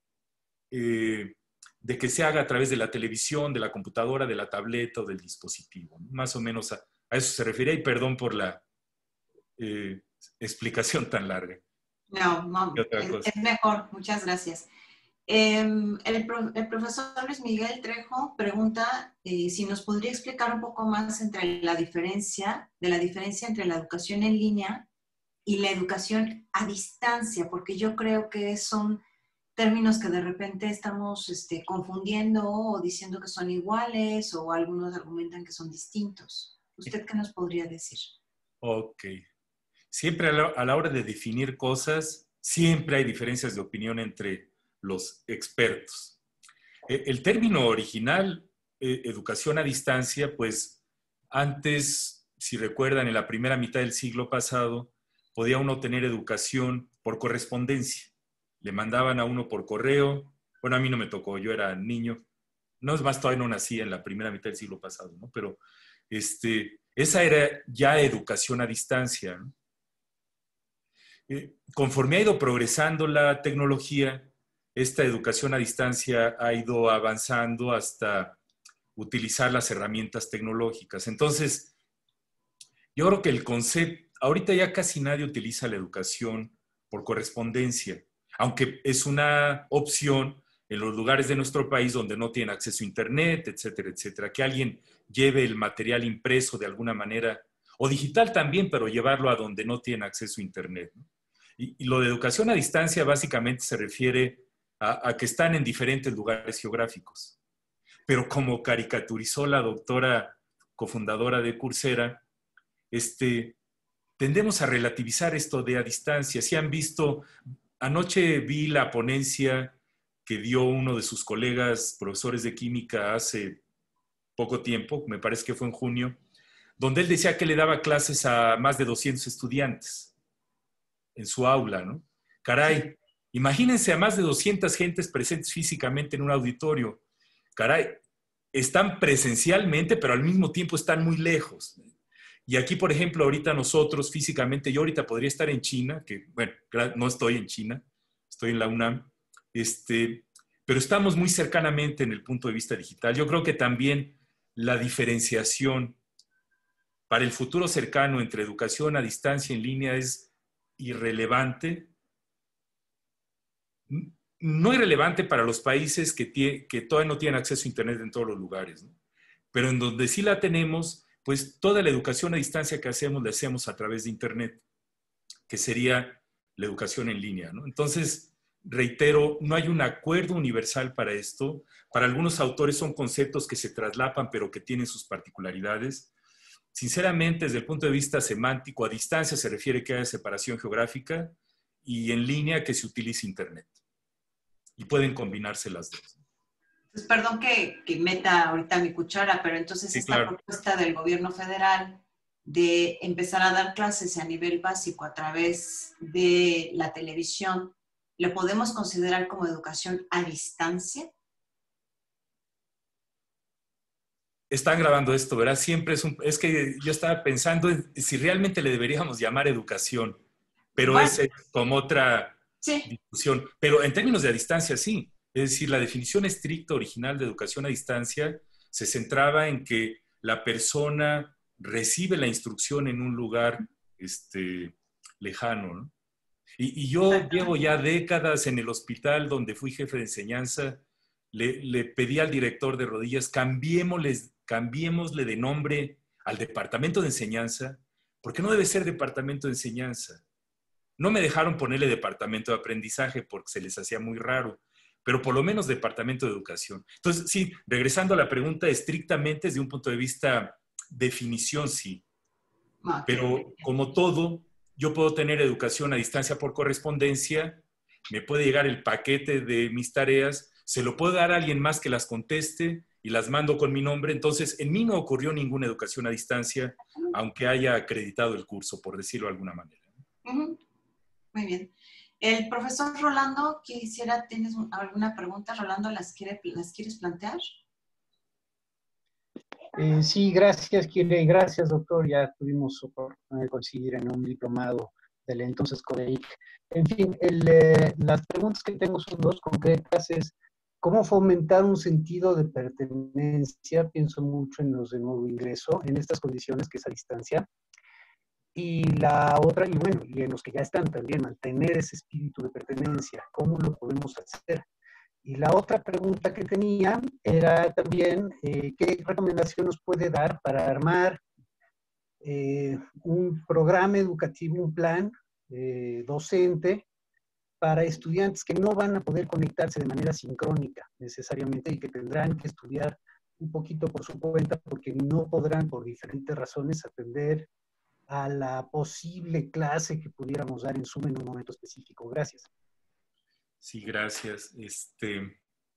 eh, de que se haga a través de la televisión, de la computadora, de la tableta o del dispositivo. Más o menos a, a eso se refiere, y perdón por la eh, explicación tan larga. No, no, es, es mejor, muchas gracias. Eh, el, pro, el profesor Luis Miguel Trejo pregunta eh, si nos podría explicar un poco más entre la diferencia, de la diferencia entre la educación en línea y la educación a distancia, porque yo creo que son términos que de repente estamos este, confundiendo o diciendo que son iguales, o algunos argumentan que son distintos. ¿Usted qué nos podría decir? Ok. Siempre a la, a la hora de definir cosas, siempre hay diferencias de opinión entre los expertos. El término original, eh, educación a distancia, pues antes, si recuerdan, en la primera mitad del siglo pasado, podía uno tener educación por correspondencia. Le mandaban a uno por correo. Bueno, a mí no me tocó, yo era niño. No es más, todavía no nací en la primera mitad del siglo pasado, ¿no? Pero este, esa era ya educación a distancia, ¿no? Eh, conforme ha ido progresando la tecnología, esta educación a distancia ha ido avanzando hasta utilizar las herramientas tecnológicas. Entonces, yo creo que el concepto, ahorita ya casi nadie utiliza la educación por correspondencia, aunque es una opción en los lugares de nuestro país donde no tienen acceso a Internet, etcétera, etcétera, que alguien lleve el material impreso de alguna manera, o digital también, pero llevarlo a donde no tienen acceso a Internet, ¿no? Y, y lo de educación a distancia básicamente se refiere a, a que están en diferentes lugares geográficos. Pero como caricaturizó la doctora cofundadora de Coursera, este, tendemos a relativizar esto de a distancia. Si han visto, anoche vi la ponencia que dio uno de sus colegas, profesores de química, hace poco tiempo, me parece que fue en junio, donde él decía que le daba clases a más de doscientos estudiantes en su aula, ¿no? Caray, imagínense a más de doscientas gentes presentes físicamente en un auditorio. Caray, están presencialmente, pero al mismo tiempo están muy lejos. Y aquí, por ejemplo, ahorita nosotros físicamente, yo ahorita podría estar en China, que bueno, no estoy en China, estoy en la UNAM, este, pero estamos muy cercanamente en el punto de vista digital. Yo creo que también la diferenciación para el futuro cercano entre educación a distancia en línea es irrelevante. No irrelevante para los países que, tie, que todavía no tienen acceso a Internet en todos los lugares, ¿no? Pero en donde sí la tenemos, pues toda la educación a distancia que hacemos, la hacemos a través de Internet, que sería la educación en línea, ¿no? Entonces, reitero, no hay un acuerdo universal para esto. Para algunos autores son conceptos que se traslapan, pero que tienen sus particularidades. Sinceramente, desde el punto de vista semántico, a distancia se refiere que haya separación geográfica y en línea que se utilice Internet. Y pueden combinarse las dos. Pues perdón que, que meta ahorita mi cuchara, pero entonces sí, esta claro. propuesta del gobierno federal de empezar a dar clases a nivel básico a través de la televisión, ¿lo podemos considerar como educación a distancia? Están grabando esto, ¿verdad? Siempre es un... Es que yo estaba pensando en si realmente le deberíamos llamar educación, pero bueno, es como otra sí. discusión. Pero en términos de a distancia, sí. Es decir, la definición estricta original de educación a distancia se centraba en que la persona recibe la instrucción en un lugar este, lejano, ¿no? Y, y yo llevo ya décadas en el hospital donde fui jefe de enseñanza, le, le pedí al director de rodillas, cambiémosle, cambiémosle de nombre al departamento de enseñanza, porque no debe ser departamento de enseñanza. No me dejaron ponerle departamento de aprendizaje porque se les hacía muy raro, pero por lo menos departamento de educación. Entonces, sí, regresando a la pregunta estrictamente desde un punto de vista definición, sí. Okay. Pero como todo, yo puedo tener educación a distancia por correspondencia, me puede llegar el paquete de mis tareas, se lo puedo dar a alguien más que las conteste y las mando con mi nombre. Entonces, en mí no ocurrió ninguna educación a distancia, aunque haya acreditado el curso, por decirlo de alguna manera. Uh-huh. Muy bien. El profesor Rolando, quisiera, ¿tienes alguna pregunta? Rolando, ¿las, quiere, las quieres plantear? Eh, sí, gracias, Kire, gracias, doctor. Ya tuvimos oportunidad de coincidir en un diplomado del entonces CODEIC. En fin, el, eh, las preguntas que tengo son dos concretas. Es, ¿cómo fomentar un sentido de pertenencia? Pienso mucho en los de nuevo ingreso, en estas condiciones que es a distancia. Y la otra, y bueno, y en los que ya están también, mantener ese espíritu de pertenencia. ¿Cómo lo podemos hacer? Y la otra pregunta que tenía era también, eh, ¿qué recomendación nos puede dar para armar eh, un programa educativo, un plan eh, docente para estudiantes que no van a poder conectarse de manera sincrónica necesariamente y que tendrán que estudiar un poquito por su cuenta porque no podrán por diferentes razones atender a la posible clase que pudiéramos dar en Zoom en un momento específico? Gracias. Sí, gracias. Este,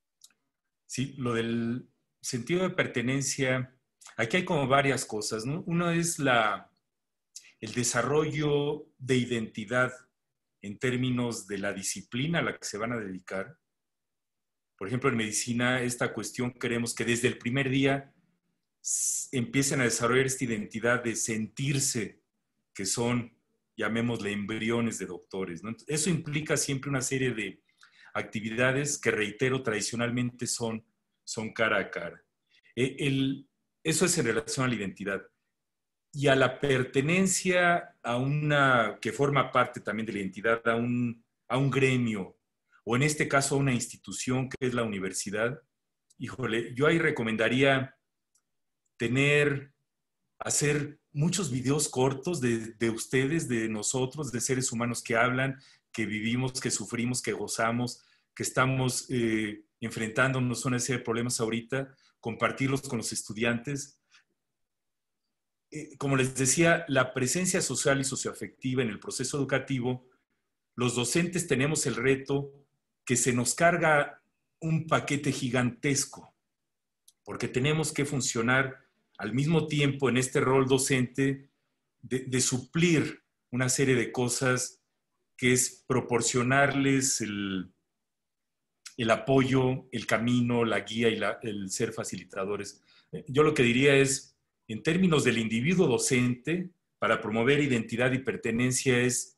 sí, lo del sentido de pertenencia, aquí hay como varias cosas, ¿no? Uno es la, el desarrollo de identidad en términos de la disciplina a la que se van a dedicar. Por ejemplo, en medicina, esta cuestión queremos que desde el primer día empiecen a desarrollar esta identidad de sentirse que son, llamémosle, embriones de doctores, ¿no? Eso implica siempre una serie de actividades que, reitero, tradicionalmente son, son cara a cara. El, eso es en relación a la identidad. Y a la pertenencia a una, que forma parte también de la identidad, a un, a un gremio, o en este caso a una institución que es la universidad, híjole, yo ahí recomendaría tener, hacer muchos videos cortos de, de ustedes, de nosotros, de seres humanos que hablan, que vivimos, que sufrimos, que gozamos, que estamos eh, enfrentándonos a una serie de problemas ahorita, compartirlos con los estudiantes. eh, como les decía, la presencia social y socioafectiva en el proceso educativo, los docentes tenemos el reto que se nos carga un paquete gigantesco, porque tenemos que funcionar al mismo tiempo en este rol docente de, de suplir una serie de cosas que es proporcionarles el, el apoyo, el camino, la guía y la, el ser facilitadores. Yo lo que diría es, en términos del individuo docente, para promover identidad y pertenencia es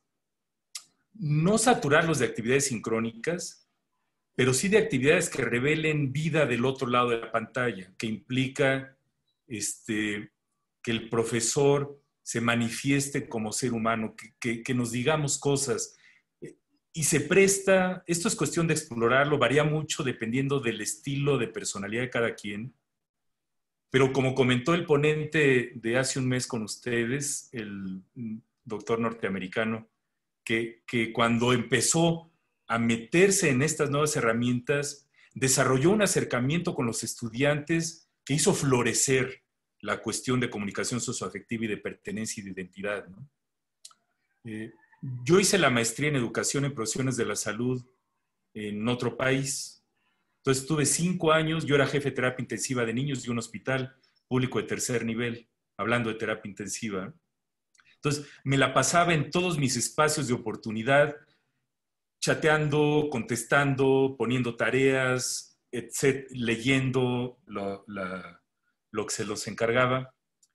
no saturarlos de actividades sincrónicas, pero sí de actividades que revelen vida del otro lado de la pantalla, que implica este, que el profesor se manifieste como ser humano, que, que, que nos digamos cosas. Y se presta, esto es cuestión de explorarlo, varía mucho dependiendo del estilo de personalidad de cada quien, pero como comentó el ponente de hace un mes con ustedes, el doctor norteamericano, que, que cuando empezó a meterse en estas nuevas herramientas, desarrolló un acercamiento con los estudiantes que hizo florecer la cuestión de comunicación socioafectiva y de pertenencia y de identidad, ¿no? Eh, yo hice la maestría en educación en profesiones de la salud en otro país. Entonces estuve cinco años, yo era jefe de terapia intensiva de niños de un hospital público de tercer nivel, hablando de terapia intensiva. Entonces me la pasaba en todos mis espacios de oportunidad, chateando, contestando, poniendo tareas, etcétera, leyendo lo, la, lo que se los encargaba.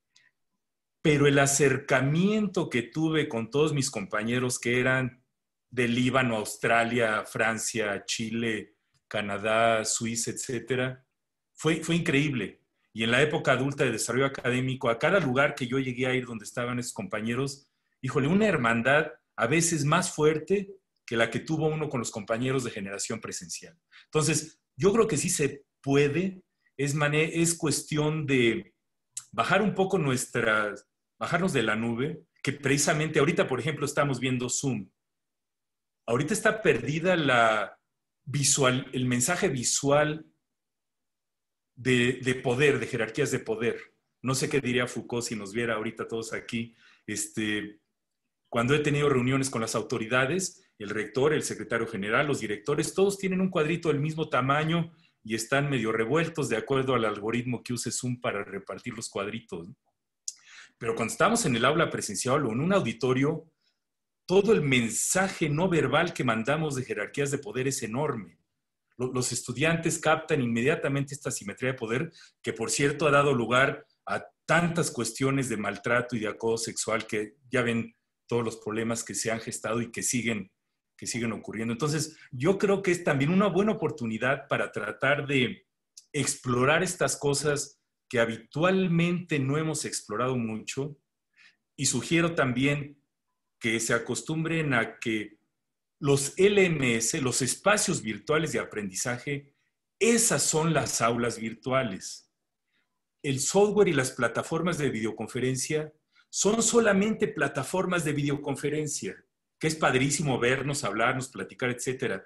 Pero el acercamiento que tuve con todos mis compañeros que eran de Líbano, Australia, Francia, Chile, Canadá, Suiza, etcétera, fue, fue increíble. Y en la época adulta de desarrollo académico, a cada lugar que yo llegué a ir donde estaban esos compañeros, híjole, una hermandad a veces más fuerte que la que tuvo uno con los compañeros de generación presencial. Entonces, yo creo que sí se puede, es, es cuestión de bajar un poco nuestras, bajarnos de la nube, que precisamente ahorita, por ejemplo, estamos viendo Zoom. Ahorita está perdida la visual, el mensaje visual de, de poder, de jerarquías de poder. No sé qué diría Foucault si nos viera ahorita todos aquí. Este, cuando he tenido reuniones con las autoridades, el rector, el secretario general, los directores, todos tienen un cuadrito del mismo tamaño y están medio revueltos de acuerdo al algoritmo que use Zoom para repartir los cuadritos. Pero cuando estamos en el aula presencial o en un auditorio, todo el mensaje no verbal que mandamos de jerarquías de poder es enorme. Los estudiantes captan inmediatamente esta simetría de poder, que por cierto ha dado lugar a tantas cuestiones de maltrato y de acoso sexual que ya ven todos los problemas que se han gestado y que siguen, que siguen ocurriendo. Entonces, yo creo que es también una buena oportunidad para tratar de explorar estas cosas que habitualmente no hemos explorado mucho, y sugiero también que se acostumbren a que los L M S, los espacios virtuales de aprendizaje, esas son las aulas virtuales. El software y las plataformas de videoconferencia son solamente plataformas de videoconferencia, que es padrísimo vernos, hablarnos, platicar, etcétera.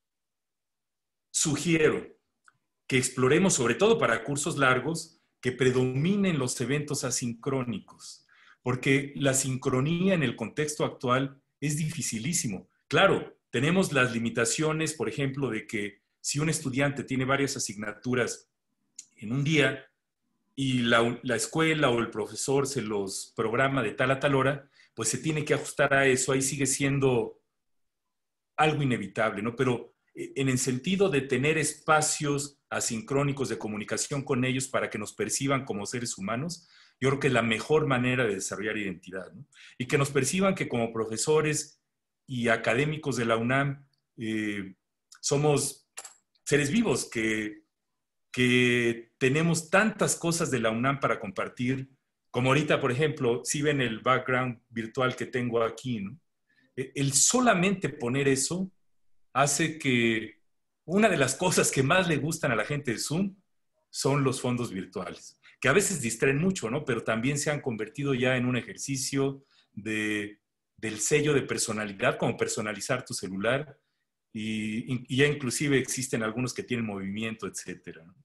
Sugiero que exploremos, sobre todo para cursos largos, que predominen los eventos asincrónicos, porque la sincronía en el contexto actual es dificilísimo. Claro, tenemos las limitaciones, por ejemplo, de que si un estudiante tiene varias asignaturas en un día y la, la escuela o el profesor se los programa de tal a tal hora, pues se tiene que ajustar a eso. Ahí sigue siendo algo inevitable, ¿no? Pero en el sentido de tener espacios asincrónicos de comunicación con ellos para que nos perciban como seres humanos, yo creo que es la mejor manera de desarrollar identidad, ¿no? Y que nos perciban que como profesores y académicos de la UNAM eh, somos seres vivos, que, que tenemos tantas cosas de la UNAM para compartir, como ahorita, por ejemplo, si ven el background virtual que tengo aquí, ¿no? El solamente poner eso hace que una de las cosas que más le gustan a la gente de Zoom son los fondos virtuales, que a veces distraen mucho, ¿no? Pero también se han convertido ya en un ejercicio de, del sello de personalidad, como personalizar tu celular, y, y ya inclusive existen algunos que tienen movimiento, etcétera, ¿no?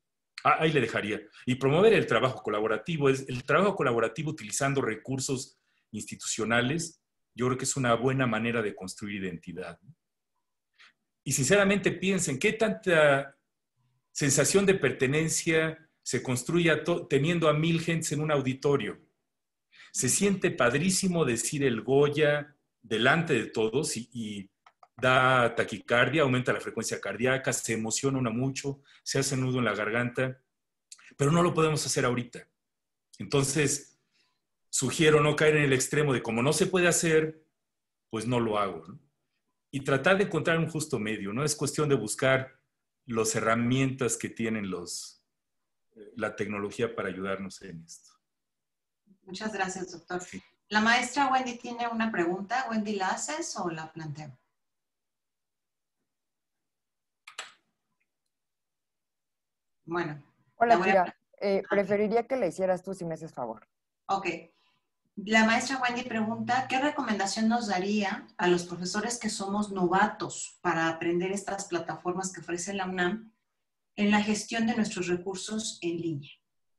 Ah, ahí le dejaría. Y promover el trabajo colaborativo. Es el trabajo colaborativo utilizando recursos institucionales, yo creo que es una buena manera de construir identidad. Y sinceramente piensen, ¿qué tanta sensación de pertenencia se construye a teniendo a mil gentes en un auditorio? Se siente padrísimo decir el Goya delante de todos y, y da taquicardia, aumenta la frecuencia cardíaca, se emociona uno mucho, se hace nudo en la garganta, pero no lo podemos hacer ahorita. Entonces, sugiero no caer en el extremo de como no se puede hacer, pues no lo hago, ¿no? Y tratar de encontrar un justo medio, ¿no? Es cuestión de buscar las herramientas que tienen los, la tecnología para ayudarnos en esto. Muchas gracias, doctor. Sí. La maestra Wendy tiene una pregunta. ¿Wendy la haces o la planteo? Bueno. Hola, Kira. Eh, preferiría que la hicieras tú si me haces favor. Ok. La maestra Wendy pregunta, ¿qué recomendación nos daría a los profesores que somos novatos para aprender estas plataformas que ofrece la UNAM en la gestión de nuestros recursos en línea?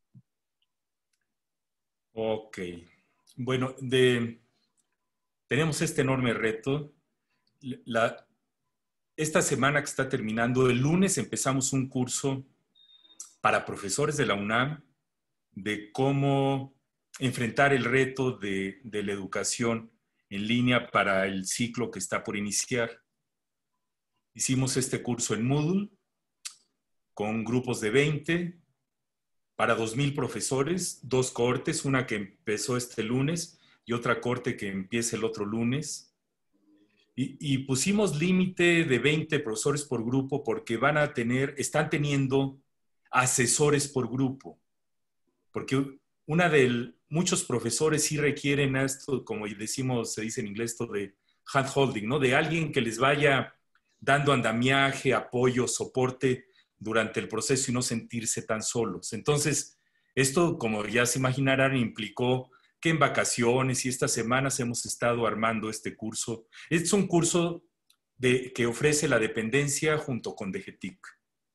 Ok. Bueno, de, tenemos este enorme reto. La, esta semana que está terminando, el lunes empezamos un curso para profesores de la UNAM de cómo enfrentar el reto de, de la educación en línea para el ciclo que está por iniciar. Hicimos este curso en Moodle con grupos de veinte para dos mil profesores, dos cortes, una que empezó este lunes y otra corte que empieza el otro lunes. Y, y pusimos límite de veinte profesores por grupo porque van a tener, están teniendo asesores por grupo. Porque una de muchos profesores sí requieren esto, como decimos, se dice en inglés, esto de hand-holding, ¿no? De alguien que les vaya dando andamiaje, apoyo, soporte durante el proceso y no sentirse tan solos. Entonces, esto, como ya se imaginarán, implicó que en vacaciones y estas semanas hemos estado armando este curso. Es un curso de, que ofrece la dependencia junto con D G T I C.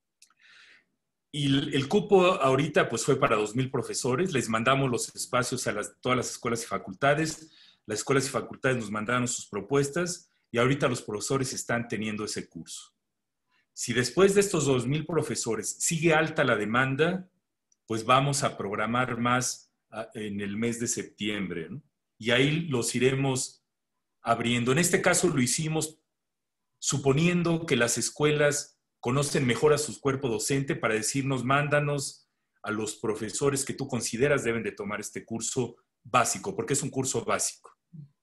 Y el, el cupo ahorita pues fue para dos mil profesores. Les mandamos los espacios a las, todas las escuelas y facultades. Las escuelas y facultades nos mandaron sus propuestas y ahorita los profesores están teniendo ese curso. Si después de estos dos mil profesores sigue alta la demanda, pues vamos a programar más a, en el mes de septiembre, ¿no? Y ahí los iremos abriendo. En este caso lo hicimos suponiendo que las escuelas conocen mejor a su cuerpo docente para decirnos, mándanos a los profesores que tú consideras deben de tomar este curso básico, porque es un curso básico.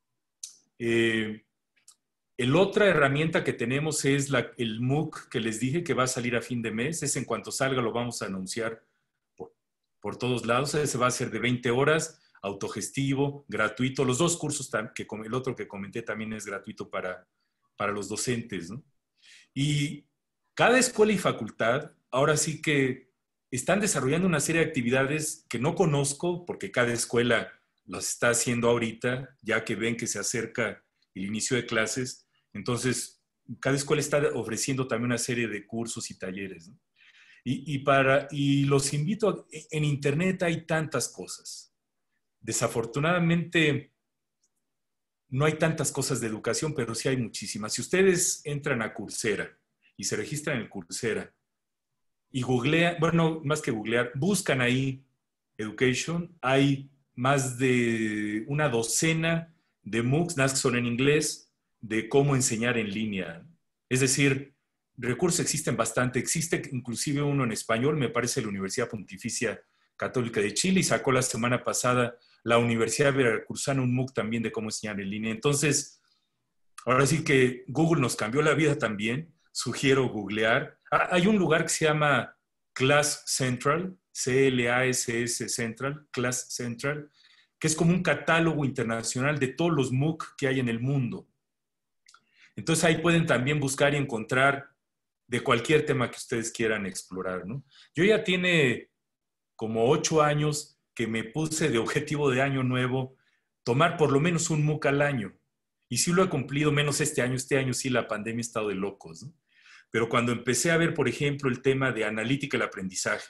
Eh, El otra herramienta que tenemos es la, el MOOC que les dije que va a salir a fin de mes. Es en cuanto salga lo vamos a anunciar por, por todos lados. Ese va a ser de veinte horas, autogestivo, gratuito. Los dos cursos, que el otro que comenté también es gratuito para, para los docentes, ¿no? Y cada escuela y facultad ahora sí que están desarrollando una serie de actividades que no conozco porque cada escuela las está haciendo ahorita, ya que ven que se acerca el inicio de clases. Entonces, cada escuela está ofreciendo también una serie de cursos y talleres, ¿no? Y, y, para, y los invito, a, en Internet hay tantas cosas. Desafortunadamente, no hay tantas cosas de educación, pero sí hay muchísimas. Si ustedes entran a Coursera y se registran en Coursera y googlean, bueno, más que googlear, buscan ahí Education, hay más de una docena de MOOCs, nada más que son en inglés, de cómo enseñar en línea. Es decir, recursos existen bastante. Existe inclusive uno en español, me parece la Universidad Pontificia Católica de Chile, y sacó la semana pasada la Universidad Veracruzana un MOOC también de cómo enseñar en línea. Entonces, ahora sí que Google nos cambió la vida también. Sugiero googlear. Ah, hay un lugar que se llama Class Central, C L A S S Central, Class Central, que es como un catálogo internacional de todos los MOOC que hay en el mundo. Entonces ahí pueden también buscar y encontrar de cualquier tema que ustedes quieran explorar, ¿no? Yo ya tiene como ocho años que me puse de objetivo de año nuevo tomar por lo menos un MOOC al año. Y sí lo he cumplido, menos este año. Este año sí la pandemia ha estado de locos, ¿no? Pero cuando empecé a ver, por ejemplo, el tema de analítica del aprendizaje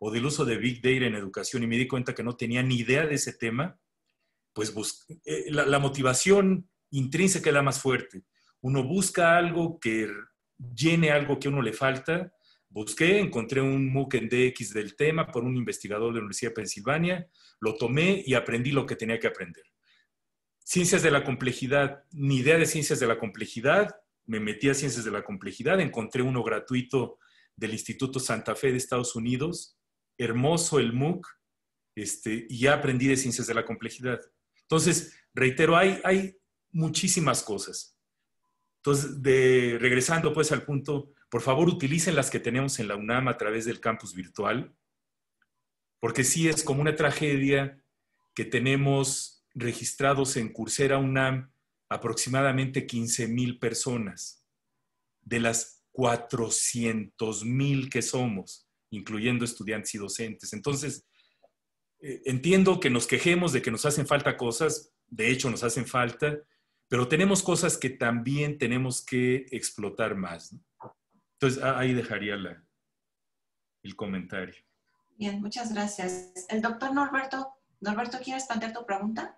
o del uso de Big Data en educación y me di cuenta que no tenía ni idea de ese tema, pues busqué, eh, la, la motivación intrínseca es la más fuerte. Uno busca algo que llene algo que a uno le falta. Busqué, encontré un MOOC en D X del tema por un investigador de la Universidad de Pensilvania, lo tomé y aprendí lo que tenía que aprender. Ciencias de la complejidad, ni idea de ciencias de la complejidad, me metí a ciencias de la complejidad, encontré uno gratuito del Instituto Santa Fe de Estados Unidos, hermoso el MOOC, este, y ya aprendí de ciencias de la complejidad. Entonces, reitero, hay, hay muchísimas cosas. Entonces, de, regresando pues al punto, por favor utilicen las que tenemos en la UNAM a través del campus virtual, porque sí es como una tragedia que tenemos registrados en Coursera UNAM aproximadamente quince mil personas, de las cuatrocientos mil que somos, incluyendo estudiantes y docentes. Entonces, eh, entiendo que nos quejemos de que nos hacen falta cosas, de hecho nos hacen falta, pero tenemos cosas que también tenemos que explotar más, ¿no? Entonces, ahí dejaría la, el comentario. Bien, muchas gracias. El doctor Norberto, Norberto, ¿quieres plantear tu pregunta?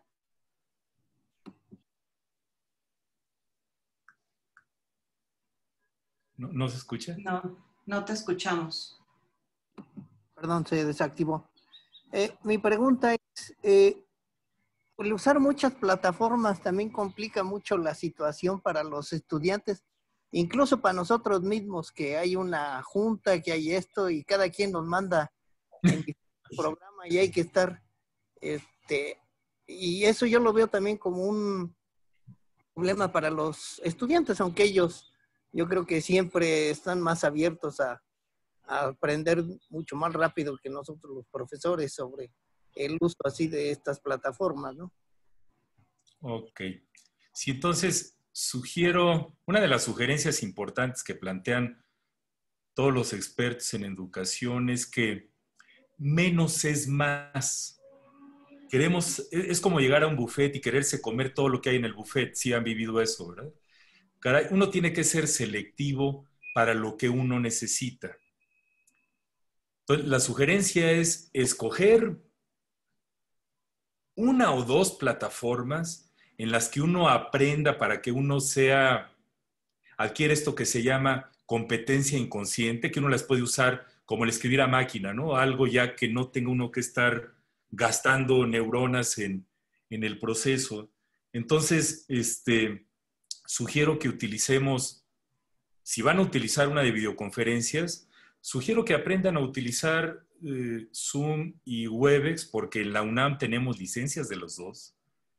¿No, ¿no se escucha? No, no te escuchamos. Perdón, se desactivó. Eh, mi pregunta es, eh, el usar muchas plataformas también complica mucho la situación para los estudiantes, incluso para nosotros mismos, que hay una junta, que hay esto, y cada quien nos manda en el programa y hay que estar, este, y eso yo lo veo también como un problema para los estudiantes, aunque ellos, yo creo que siempre están más abiertos a, a aprender mucho más rápido que nosotros los profesores sobre el uso así de estas plataformas, ¿no? Ok. Sí, entonces sugiero, una de las sugerencias importantes que plantean todos los expertos en educación es que menos es más. Queremos, es como llegar a un buffet y quererse comer todo lo que hay en el buffet, si han vivido eso, ¿verdad? Caray, uno tiene que ser selectivo para lo que uno necesita. Entonces, la sugerencia es escoger una o dos plataformas en las que uno aprenda para que uno sea, adquiere esto que se llama competencia inconsciente, que uno las puede usar como el escribir a máquina, ¿no? Algo ya que no tenga uno que estar gastando neuronas en, en el proceso. Entonces, este, sugiero que utilicemos, si van a utilizar una de videoconferencias, sugiero que aprendan a utilizar eh, Zoom y Webex, porque en la UNAM tenemos licencias de los dos.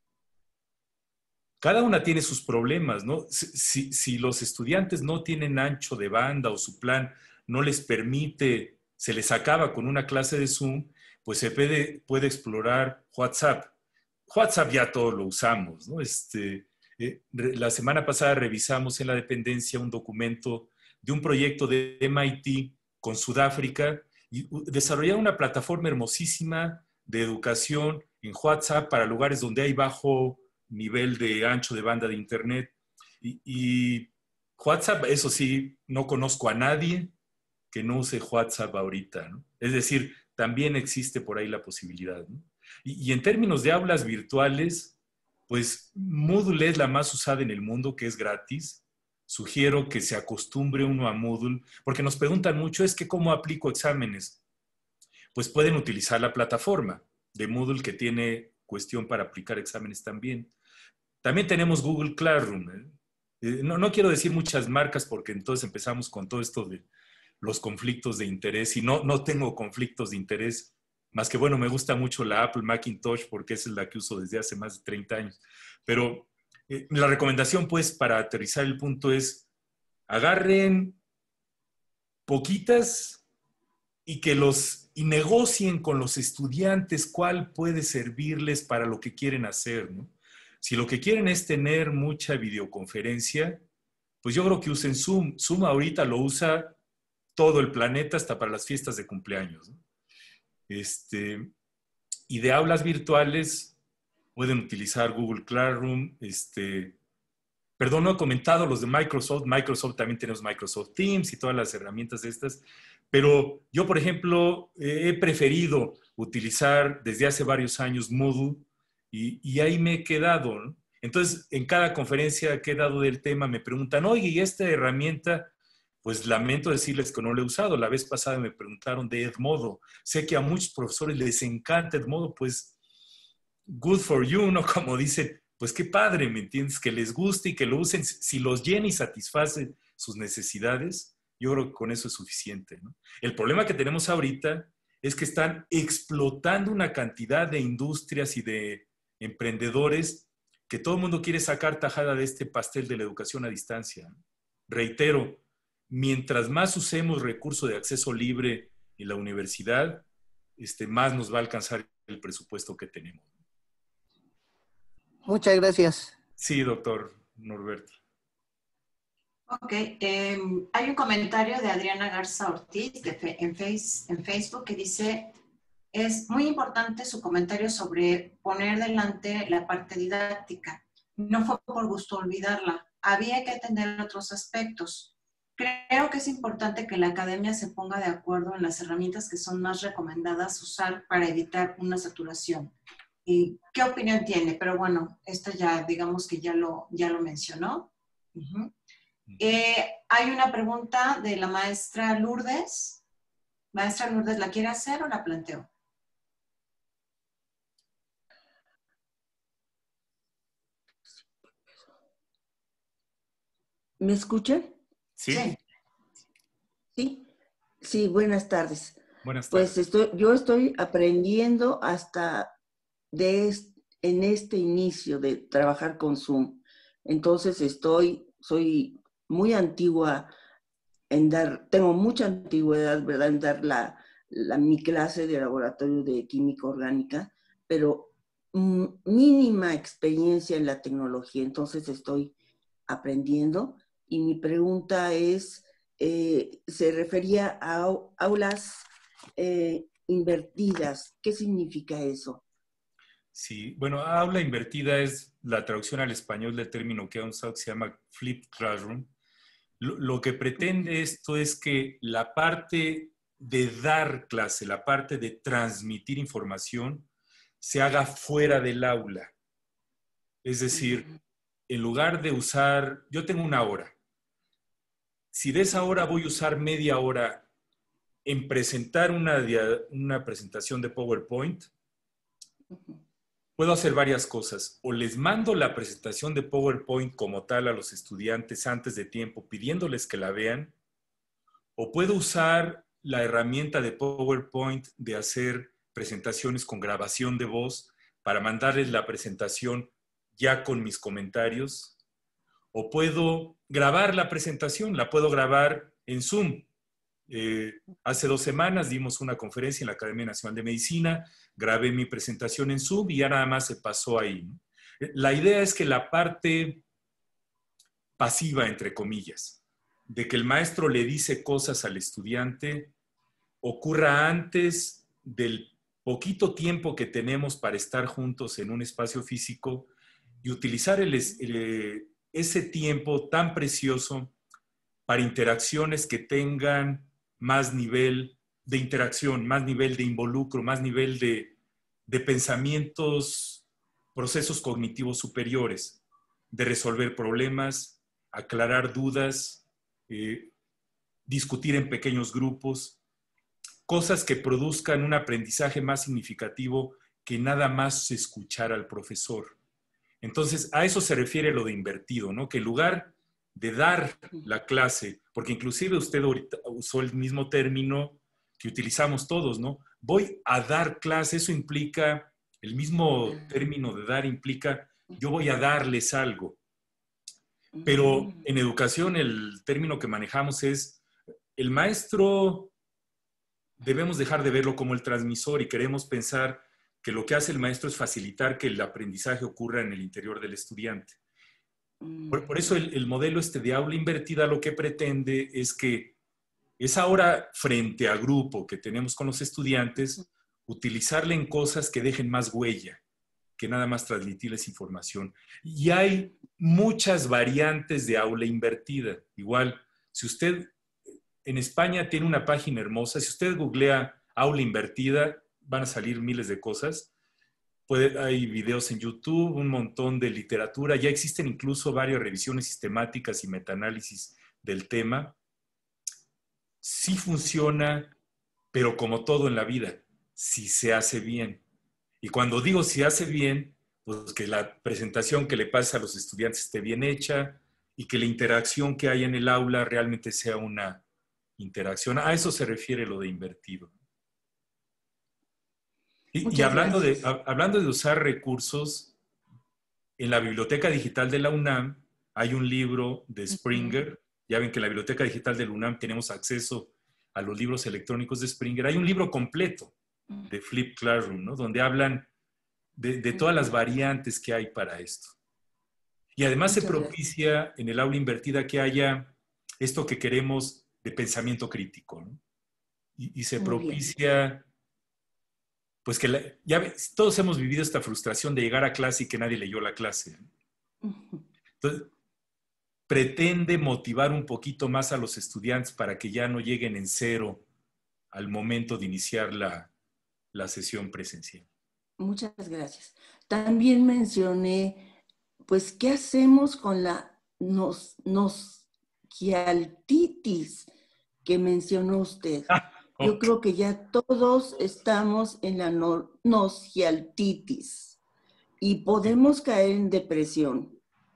Cada una tiene sus problemas, ¿no? Si, si los estudiantes no tienen ancho de banda o su plan no les permite, se les acaba con una clase de Zoom, pues se puede, puede explorar WhatsApp. WhatsApp ya todo lo usamos, ¿no? Este, eh, la semana pasada revisamos en la dependencia un documento de un proyecto de M I T con Sudáfrica y desarrollaron una plataforma hermosísima de educación en WhatsApp para lugares donde hay bajo nivel de ancho de banda de internet. Y, y WhatsApp, eso sí, no conozco a nadie que no use WhatsApp ahorita, ¿no? Es decir, también existe por ahí la posibilidad, ¿no? Y, y en términos de aulas virtuales, pues Moodle es la más usada en el mundo, que es gratis. Sugiero que se acostumbre uno a Moodle, porque nos preguntan mucho, es que ¿cómo aplico exámenes? Pues pueden utilizar la plataforma de Moodle, que tiene cuestión para aplicar exámenes también. También tenemos Google Classroom, ¿eh? Eh, no, no quiero decir muchas marcas porque entonces empezamos con todo esto de los conflictos de interés y no, no tengo conflictos de interés, más que bueno, me gusta mucho la Apple Macintosh porque esa es la que uso desde hace más de treinta años. Pero eh, la recomendación pues para aterrizar el punto es agarren poquitas y que los y negocien con los estudiantes cuál puede servirles para lo que quieren hacer, ¿no? Si lo que quieren es tener mucha videoconferencia, pues yo creo que usen Zoom. Zoom ahorita lo usa todo el planeta, hasta para las fiestas de cumpleaños, ¿no? Este, y de aulas virtuales pueden utilizar Google Classroom, este, Perdón, no he comentado los de Microsoft. Microsoft también tenemos Microsoft Teams y todas las herramientas de estas. Pero yo, por ejemplo, he preferido utilizar desde hace varios años Moodle y, y ahí me he quedado, ¿no? Entonces, en cada conferencia que he dado del tema me preguntan, oye, ¿y esta herramienta? Pues lamento decirles que no la he usado. La vez pasada me preguntaron de Edmodo. Sé que a muchos profesores les encanta Edmodo, pues good for you, ¿no? Como dicen, pues qué padre, ¿me entiendes? Que les guste y que lo usen. Si los llena y satisface sus necesidades, yo creo que con eso es suficiente, ¿no? El problema que tenemos ahorita es que están explotando una cantidad de industrias y de emprendedores que todo el mundo quiere sacar tajada de este pastel de la educación a distancia. Reitero, mientras más usemos recursos de acceso libre en la universidad, este, más nos va a alcanzar el presupuesto que tenemos. Muchas gracias. Sí, doctor Norberto. Ok, eh, hay un comentario de Adriana Garza Ortiz de fe, en, face, en Facebook que dice, es muy importante su comentario sobre poner delante la parte didáctica. No fue por gusto olvidarla, había que atender otros aspectos. Creo que es importante que la academia se ponga de acuerdo en las herramientas que son más recomendadas usar para evitar una saturación. ¿Y qué opinión tiene? Pero bueno, esto ya, digamos que ya lo, ya lo mencionó. Uh-huh. Eh, hay una pregunta de la maestra Lourdes. Maestra Lourdes, ¿la quiere hacer o la planteo? ¿Me escuchan? Sí. Sí. Sí, sí, buenas tardes. Buenas tardes. Pues estoy, yo estoy aprendiendo hasta de est, en este inicio de trabajar con Zoom. Entonces estoy, soy muy antigua en dar, tengo mucha antigüedad, ¿verdad?, en dar la, la, mi clase de laboratorio de química orgánica, pero mm, mínima experiencia en la tecnología. Entonces estoy aprendiendo y mi pregunta es, eh, se refería a aulas eh, invertidas. ¿Qué significa eso? Sí, bueno, aula invertida es la traducción al español del término que han usado que se llama flipped classroom. Lo, lo que pretende esto es que la parte de dar clase, la parte de transmitir información, se haga fuera del aula. Es decir, en lugar de usar, yo tengo una hora. Si de esa hora voy a usar media hora en presentar una, una presentación de PowerPoint, puedo hacer varias cosas. O les mando la presentación de PowerPoint como tal a los estudiantes antes de tiempo, pidiéndoles que la vean, o puedo usar la herramienta de PowerPoint de hacer presentaciones con grabación de voz para mandarles la presentación ya con mis comentarios, o puedo grabar la presentación, la puedo grabar en Zoom. Eh, hace dos semanas dimos una conferencia en la Academia Nacional de Medicina, grabé mi presentación en Zoom y ya nada más se pasó ahí, ¿no? La idea es que la parte pasiva, entre comillas, de que el maestro le dice cosas al estudiante, ocurra antes del poquito tiempo que tenemos para estar juntos en un espacio físico y utilizar el, el, ese tiempo tan precioso para interacciones que tengan más nivel de interacción, más nivel de involucro, más nivel de, de pensamientos, procesos cognitivos superiores, de resolver problemas, aclarar dudas, eh, discutir en pequeños grupos, cosas que produzcan un aprendizaje más significativo que nada más escuchar al profesor. Entonces, a eso se refiere lo de invertido, ¿no? Que en lugar de dar la clase, porque inclusive usted ahorita usó el mismo término que utilizamos todos, ¿no? Voy a dar clase, eso implica, el mismo término de dar implica, yo voy a darles algo. Pero en educación el término que manejamos es, el maestro debemos dejar de verlo como el transmisor y queremos pensar que lo que hace el maestro es facilitar que el aprendizaje ocurra en el interior del estudiante. Por, por eso el, el modelo este de aula invertida lo que pretende es que esa hora frente a grupo que tenemos con los estudiantes, utilizarla en cosas que dejen más huella, que nada más transmitirles información. Y hay muchas variantes de aula invertida. Igual, si usted en España tiene una página hermosa, si usted googlea aula invertida, van a salir miles de cosas. Puede, hay videos en YouTube, un montón de literatura. Ya existen incluso varias revisiones sistemáticas y metaanálisis del tema. Sí funciona, pero como todo en la vida, si se hace bien. Y cuando digo si hace bien, pues que la presentación que le pasa a los estudiantes esté bien hecha y que la interacción que hay en el aula realmente sea una interacción. A eso se refiere lo de invertido. Y, y hablando, de, hablando de usar recursos, en la Biblioteca Digital de la UNAM hay un libro de Springer. Uh-huh. Ya ven que en la Biblioteca Digital de la UNAM tenemos acceso a los libros electrónicos de Springer. Hay un libro completo de Flip Classroom, ¿no? Donde hablan de, de todas las variantes que hay para esto. Y además Muchas se propicia gracias. En el aula invertida que haya esto que queremos de pensamiento crítico, ¿no? Y, y se Muy propicia, bien. Pues que la, ya ves, todos hemos vivido esta frustración de llegar a clase y que nadie leyó la clase. Entonces, pretende motivar un poquito más a los estudiantes para que ya no lleguen en cero al momento de iniciar la, la sesión presencial. Muchas gracias. También mencioné, pues, ¿qué hacemos con la nos, nosquialtitis que mencionó usted? Ah, okay. Yo creo que ya todos estamos en la no, nosquialtitis y podemos caer en depresión.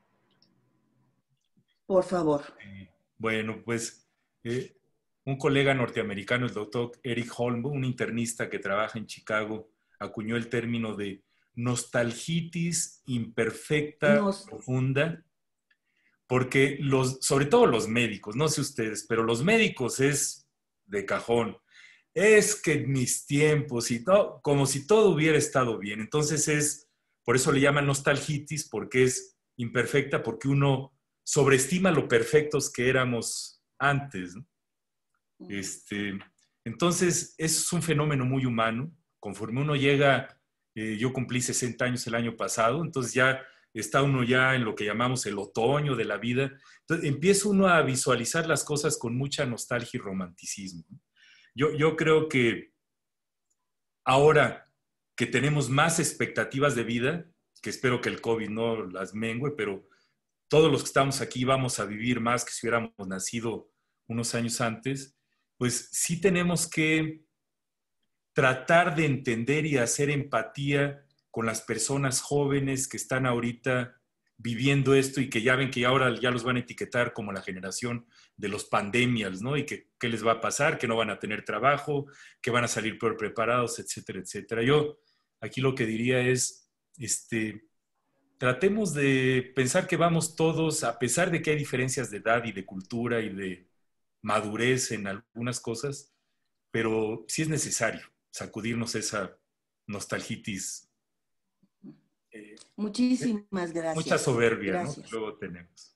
Por favor. Bueno, pues eh, un colega norteamericano, el doctor Eric Holm, un internista que trabaja en Chicago, acuñó el término de nostalgitis imperfecta Nos... profunda, porque los, sobre todo los médicos, no sé ustedes, pero los médicos es de cajón. Es que en mis tiempos y todo, como si todo hubiera estado bien. Entonces es, por eso le llaman nostalgitis, porque es imperfecta, porque uno sobreestima lo perfectos que éramos antes, ¿no? Este, entonces, es un fenómeno muy humano. Conforme uno llega, eh, yo cumplí sesenta años el año pasado, entonces ya está uno ya en lo que llamamos el otoño de la vida. Entonces, empieza uno a visualizar las cosas con mucha nostalgia y romanticismo. Yo, yo creo que ahora que tenemos más expectativas de vida, que espero que el COVID no las mengue, pero todos los que estamos aquí vamos a vivir más que si hubiéramos nacido unos años antes, pues sí tenemos que tratar de entender y hacer empatía con las personas jóvenes que están ahorita viviendo esto y que ya ven que ahora ya los van a etiquetar como la generación de los pandemias, ¿no? Y que qué les va a pasar, que no van a tener trabajo, que van a salir peor preparados, etcétera, etcétera. Yo aquí lo que diría es, este, tratemos de pensar que vamos todos, a pesar de que hay diferencias de edad y de cultura y de madurez en algunas cosas, pero sí es necesario sacudirnos esa nostalgitis. Eh, Muchísimas gracias. Mucha soberbia, gracias. ¿no? Que luego tenemos.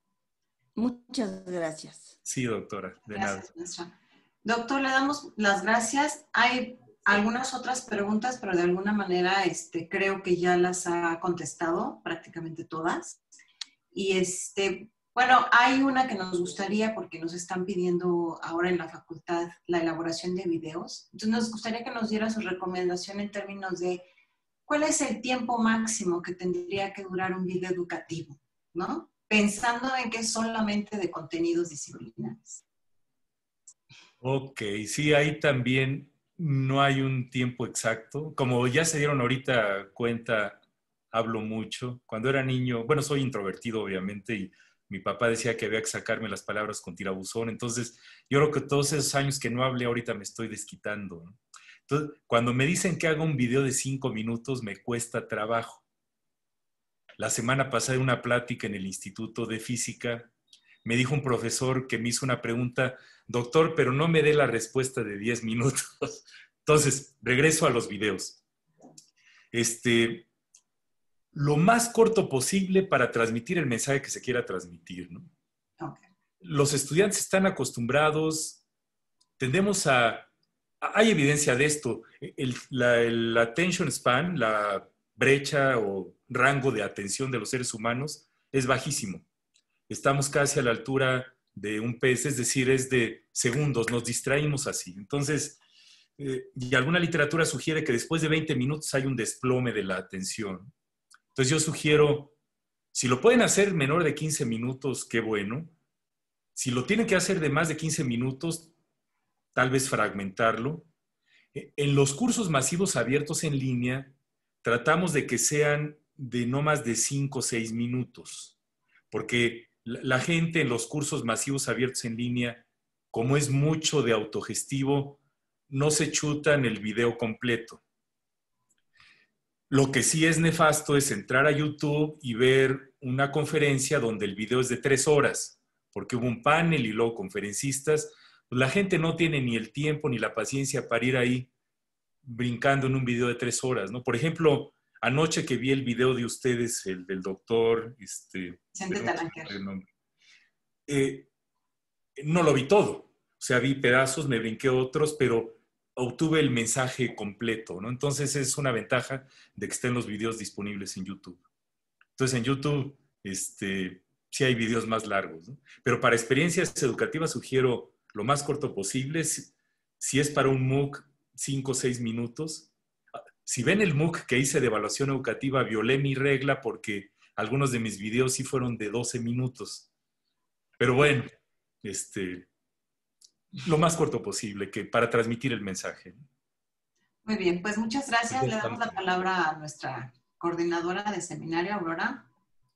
Muchas gracias. Sí, doctora, de gracias, nada. Doctor, le damos las gracias. Hay algunas otras preguntas, pero de alguna manera este, creo que ya las ha contestado prácticamente todas. Y este, bueno, hay una que nos gustaría, porque nos están pidiendo ahora en la facultad la elaboración de videos. Entonces nos gustaría que nos diera su recomendación en términos de cuál es el tiempo máximo que tendría que durar un video educativo, ¿no? Pensando en que es solamente de contenidos disciplinares. Ok, sí, ahí también no hay un tiempo exacto. Como ya se dieron ahorita cuenta, hablo mucho. Cuando era niño, bueno, soy introvertido obviamente y mi papá decía que había que sacarme las palabras con tirabuzón. Entonces, yo creo que todos esos años que no hablé ahorita me estoy desquitando, ¿no? Entonces, cuando me dicen que haga un video de cinco minutos, me cuesta trabajo. La semana pasada en una plática en el Instituto de Física, me dijo un profesor que me hizo una pregunta, doctor, pero no me dé la respuesta de diez minutos. Entonces, regreso a los videos. Este, lo más corto posible para transmitir el mensaje que se quiera transmitir, ¿no? Okay. Los estudiantes están acostumbrados, tendemos a... Hay evidencia de esto. El, la, el attention span, la brecha o rango de atención de los seres humanos es bajísimo. Estamos casi a la altura de un pez, es decir, es de segundos, nos distraímos así. Entonces, eh, y alguna literatura sugiere que después de veinte minutos hay un desplome de la atención. Entonces yo sugiero, si lo pueden hacer menor de quince minutos, qué bueno. Si lo tienen que hacer de más de quince minutos, tal vez fragmentarlo. En los cursos masivos abiertos en línea, tratamos de que sean de no más de cinco o seis minutos, porque la gente en los cursos masivos abiertos en línea, como es mucho de autogestivo, no se chutan el video completo. Lo que sí es nefasto es entrar a YouTube y ver una conferencia donde el video es de tres horas, porque hubo un panel y luego conferencistas. Pues la gente no tiene ni el tiempo ni la paciencia para ir ahí brincando en un video de tres horas, ¿no? Por ejemplo, anoche que vi el video de ustedes, el del doctor, este, no, eh, no lo vi todo. O sea, vi pedazos, me brinqué otros, pero obtuve el mensaje completo, ¿no? Entonces es una ventaja de que estén los videos disponibles en YouTube. Entonces en YouTube este, sí hay videos más largos, ¿no? Pero para experiencias educativas sugiero lo más corto posible. Si, si es para un MOOC, cinco o seis minutos. Si ven el MOOC que hice de evaluación educativa, violé mi regla porque algunos de mis videos sí fueron de doce minutos. Pero bueno, este... lo más corto posible, que para transmitir el mensaje. Muy bien, pues muchas gracias. Le damos la palabra a nuestra coordinadora de seminario, Aurora.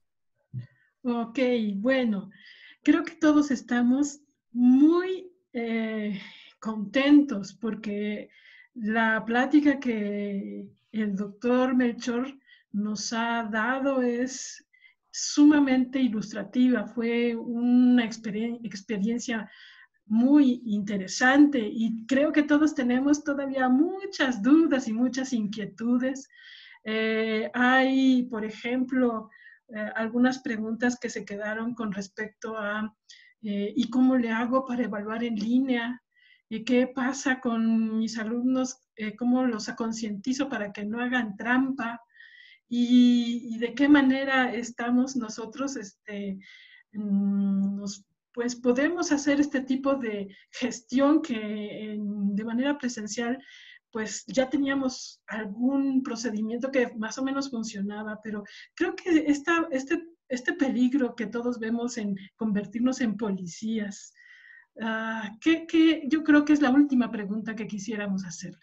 Ok, bueno, creo que todos estamos muy eh, contentos porque la plática que el doctor Melchor nos ha dado es sumamente ilustrativa. Fue una experien- experiencia muy interesante y creo que todos tenemos todavía muchas dudas y muchas inquietudes. Eh, hay, por ejemplo, eh, algunas preguntas que se quedaron con respecto a eh, ¿y cómo le hago para evaluar en línea? ¿Y qué pasa con mis alumnos? Eh, ¿Cómo los concientizo para que no hagan trampa? ¿Y, y de qué manera estamos nosotros este, nos pues podemos hacer este tipo de gestión que en, de manera presencial, pues ya teníamos algún procedimiento que más o menos funcionaba, pero creo que esta, este, este peligro que todos vemos en convertirnos en policías, uh, que, que yo creo que es la última pregunta que quisiéramos hacerle.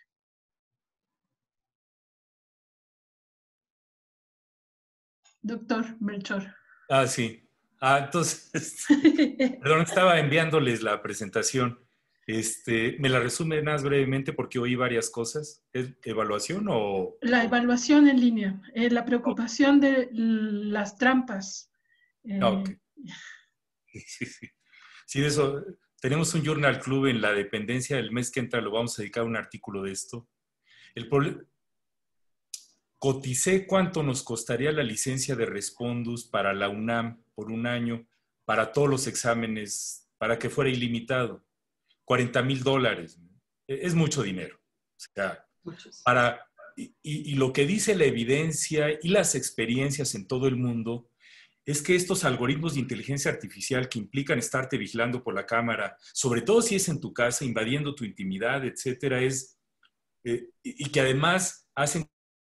Doctor Melchor. Ah, sí. Ah, entonces, perdón, estaba enviándoles la presentación. Este, ¿me la resume más brevemente porque oí varias cosas? ¿Es evaluación o...? La evaluación en línea, eh, la preocupación de las trampas. Eh, Ah, ok. Sí, sí. Sí, de eso. Tenemos un Journal Club en la dependencia. El mes que entra lo vamos a dedicar a un artículo de esto. El problema... Coticé cuánto nos costaría la licencia de Respondus para la UNAM por un año, para todos los exámenes, para que fuera ilimitado. cuarenta mil dólares. Es mucho dinero. O sea, para, y, y lo que dice la evidencia y las experiencias en todo el mundo es que estos algoritmos de inteligencia artificial que implican estarte vigilando por la cámara, sobre todo si es en tu casa, invadiendo tu intimidad, etcétera, es, eh, y que además hacen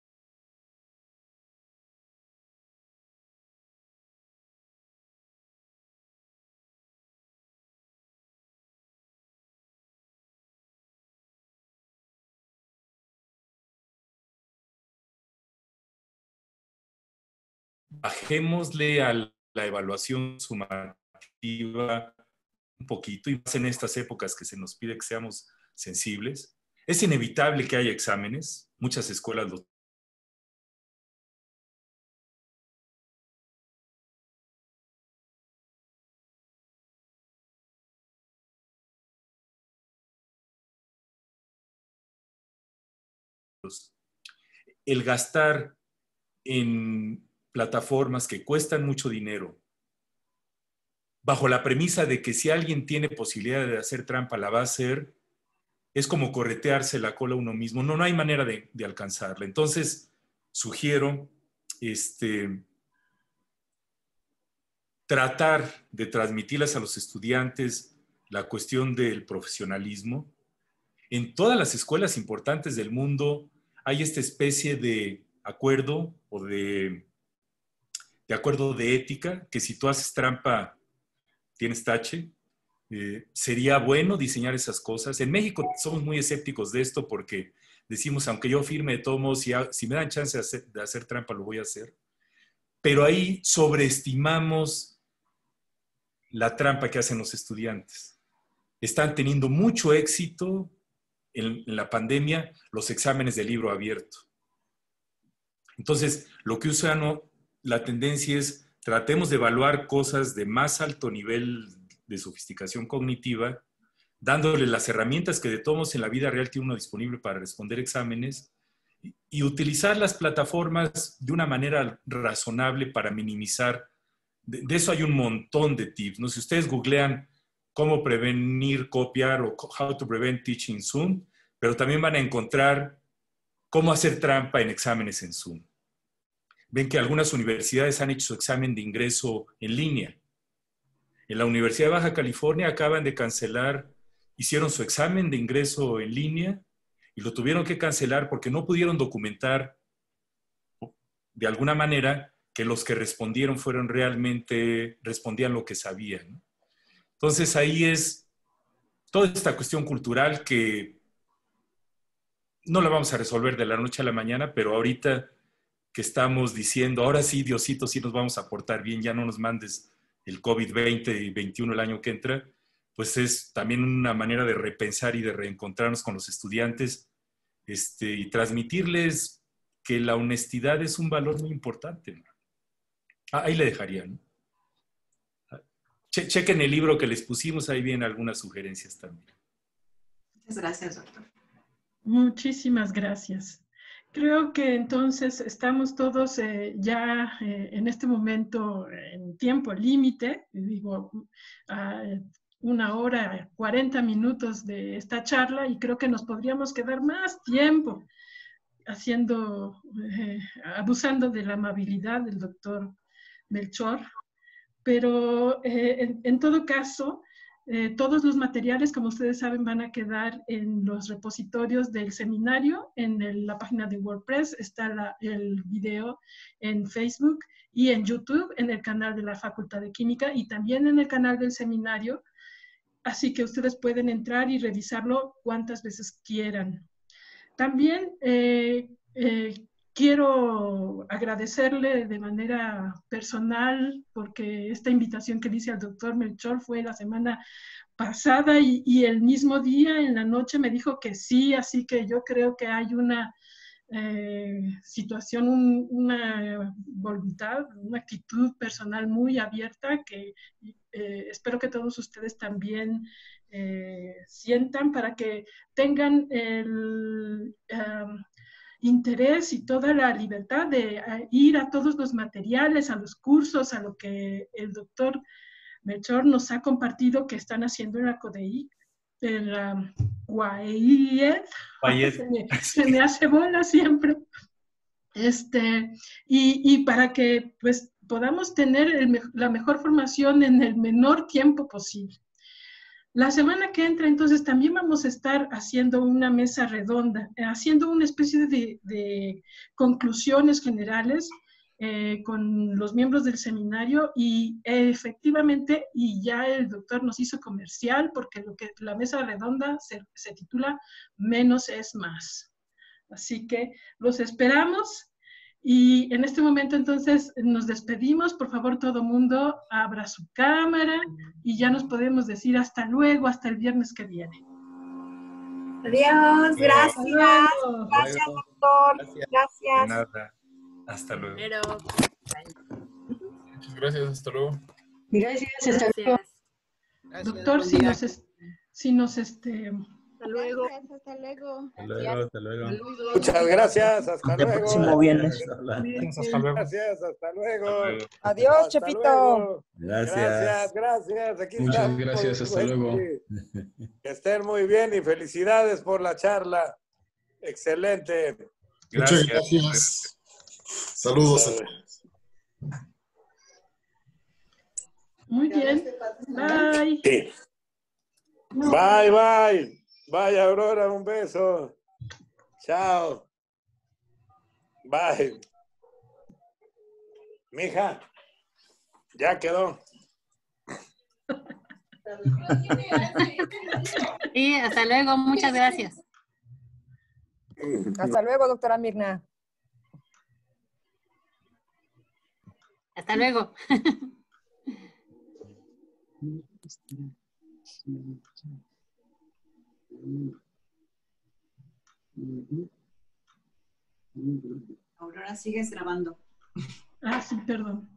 bajémosle a la evaluación sumativa un poquito, y más en estas épocas que se nos pide que seamos sensibles. Es inevitable que haya exámenes, muchas escuelas lo el gastar en plataformas que cuestan mucho dinero, bajo la premisa de que si alguien tiene posibilidad de hacer trampa, la va a hacer, es como corretearse la cola a uno mismo. No, no hay manera de, de alcanzarla. Entonces, sugiero este, tratar de transmitirles a los estudiantes la cuestión del profesionalismo. En todas las escuelas importantes del mundo hay esta especie de acuerdo o de, de acuerdo de ética, que si tú haces trampa, tienes tache. Eh, sería bueno diseñar esas cosas. En México somos muy escépticos de esto porque decimos, aunque yo firme de todos modos, si, si me dan chance de hacer, de hacer trampa, lo voy a hacer. Pero ahí sobreestimamos la trampa que hacen los estudiantes. Están teniendo mucho éxito en, en la pandemia los exámenes de libro abierto. Entonces, lo que usan, la tendencia es, tratemos de evaluar cosas de más alto nivel de sofisticación cognitiva, dándole las herramientas que de todos en la vida real tiene uno disponible para responder exámenes y, y utilizar las plataformas de una manera razonable para minimizar. De, de eso hay un montón de tips, ¿no? Si ustedes googlean cómo prevenir copiar o how to prevent teaching Zoom, pero también van a encontrar cómo hacer trampa en exámenes en Zoom. Ven que algunas universidades han hecho su examen de ingreso en línea. En la Universidad de Baja California acaban de cancelar, hicieron su examen de ingreso en línea y lo tuvieron que cancelar porque no pudieron documentar de alguna manera que los que respondieron fueron realmente, respondían lo que sabían, ¿no? Entonces ahí es toda esta cuestión cultural que no la vamos a resolver de la noche a la mañana, pero ahorita que estamos diciendo, ahora sí, Diosito, sí nos vamos a portar bien, ya no nos mandes el COVID veinte y veintiuno el año que entra, pues es también una manera de repensar y de reencontrarnos con los estudiantes este, y transmitirles que la honestidad es un valor muy importante, ¿no? Ah, ahí le dejaría, ¿no? Che, chequen el libro que les pusimos, ahí vienen algunas sugerencias también. Muchas gracias, doctor. Muchísimas gracias. Creo que entonces estamos todos eh, ya eh, en este momento en tiempo límite, digo, a una hora, cuarenta minutos de esta charla, y creo que nos podríamos quedar más tiempo haciendo, eh, abusando de la amabilidad del doctor Melchor. Pero eh, en, en todo caso, eh, todos los materiales, como ustedes saben, van a quedar en los repositorios del seminario, en el, la página de WordPress, está la, el video en Facebook y en YouTube, en el canal de la Facultad de Química y también en el canal del seminario. Así que ustedes pueden entrar y revisarlo cuantas veces quieran. También eh, eh, quiero agradecerle de manera personal porque esta invitación que dice al doctor Melchor fue la semana pasada y, y el mismo día en la noche me dijo que sí, así que yo creo que hay una eh, situación, un, una voluntad, una actitud personal muy abierta que eh, espero que todos ustedes también eh, sientan para que tengan el... Um, interés y toda la libertad de uh, ir a todos los materiales, a los cursos, a lo que el doctor Melchor nos ha compartido que están haciendo en la CODEIC, en la U A E, se, me, se me hace bola siempre, este, y, y para que pues podamos tener el, la mejor formación en el menor tiempo posible. La semana que entra, entonces, también vamos a estar haciendo una mesa redonda, haciendo una especie de, de conclusiones generales eh, con los miembros del seminario y eh, efectivamente, y ya el doctor nos hizo comercial, porque lo que la mesa redonda se, se titula Menos es Más. Así que los esperamos. Y en este momento entonces nos despedimos. Por favor, todo mundo abra su cámara y ya nos podemos decir hasta luego, hasta el viernes que viene. Adiós, gracias. Luego. Gracias, doctor. Gracias. Gracias. De nada. Hasta luego. Pero... Muchas gracias, hasta luego. Gracias, hasta luego. Doctor, si nos, es, si nos este... Hasta luego. Gracias, hasta luego. Hasta luego, hasta luego. Muchas gracias, hasta El luego. próximo viernes. Hasta luego. Gracias, hasta luego. Adiós, hasta Chepito. Luego. Gracias. Gracias, gracias. Aquí Muchas estamos. gracias, hasta luego. Que estén muy bien y felicidades por la charla. Excelente. Gracias. Muchas gracias. Saludos. Muy bien. Bye. Sí. Bye, bye. Bye, Aurora, un beso. Chao. Bye. Mija, ya quedó. Sí, hasta luego, muchas gracias. Hasta luego, doctora Mirna. Hasta luego. Aurora, sigues grabando. Ah, sí, perdón.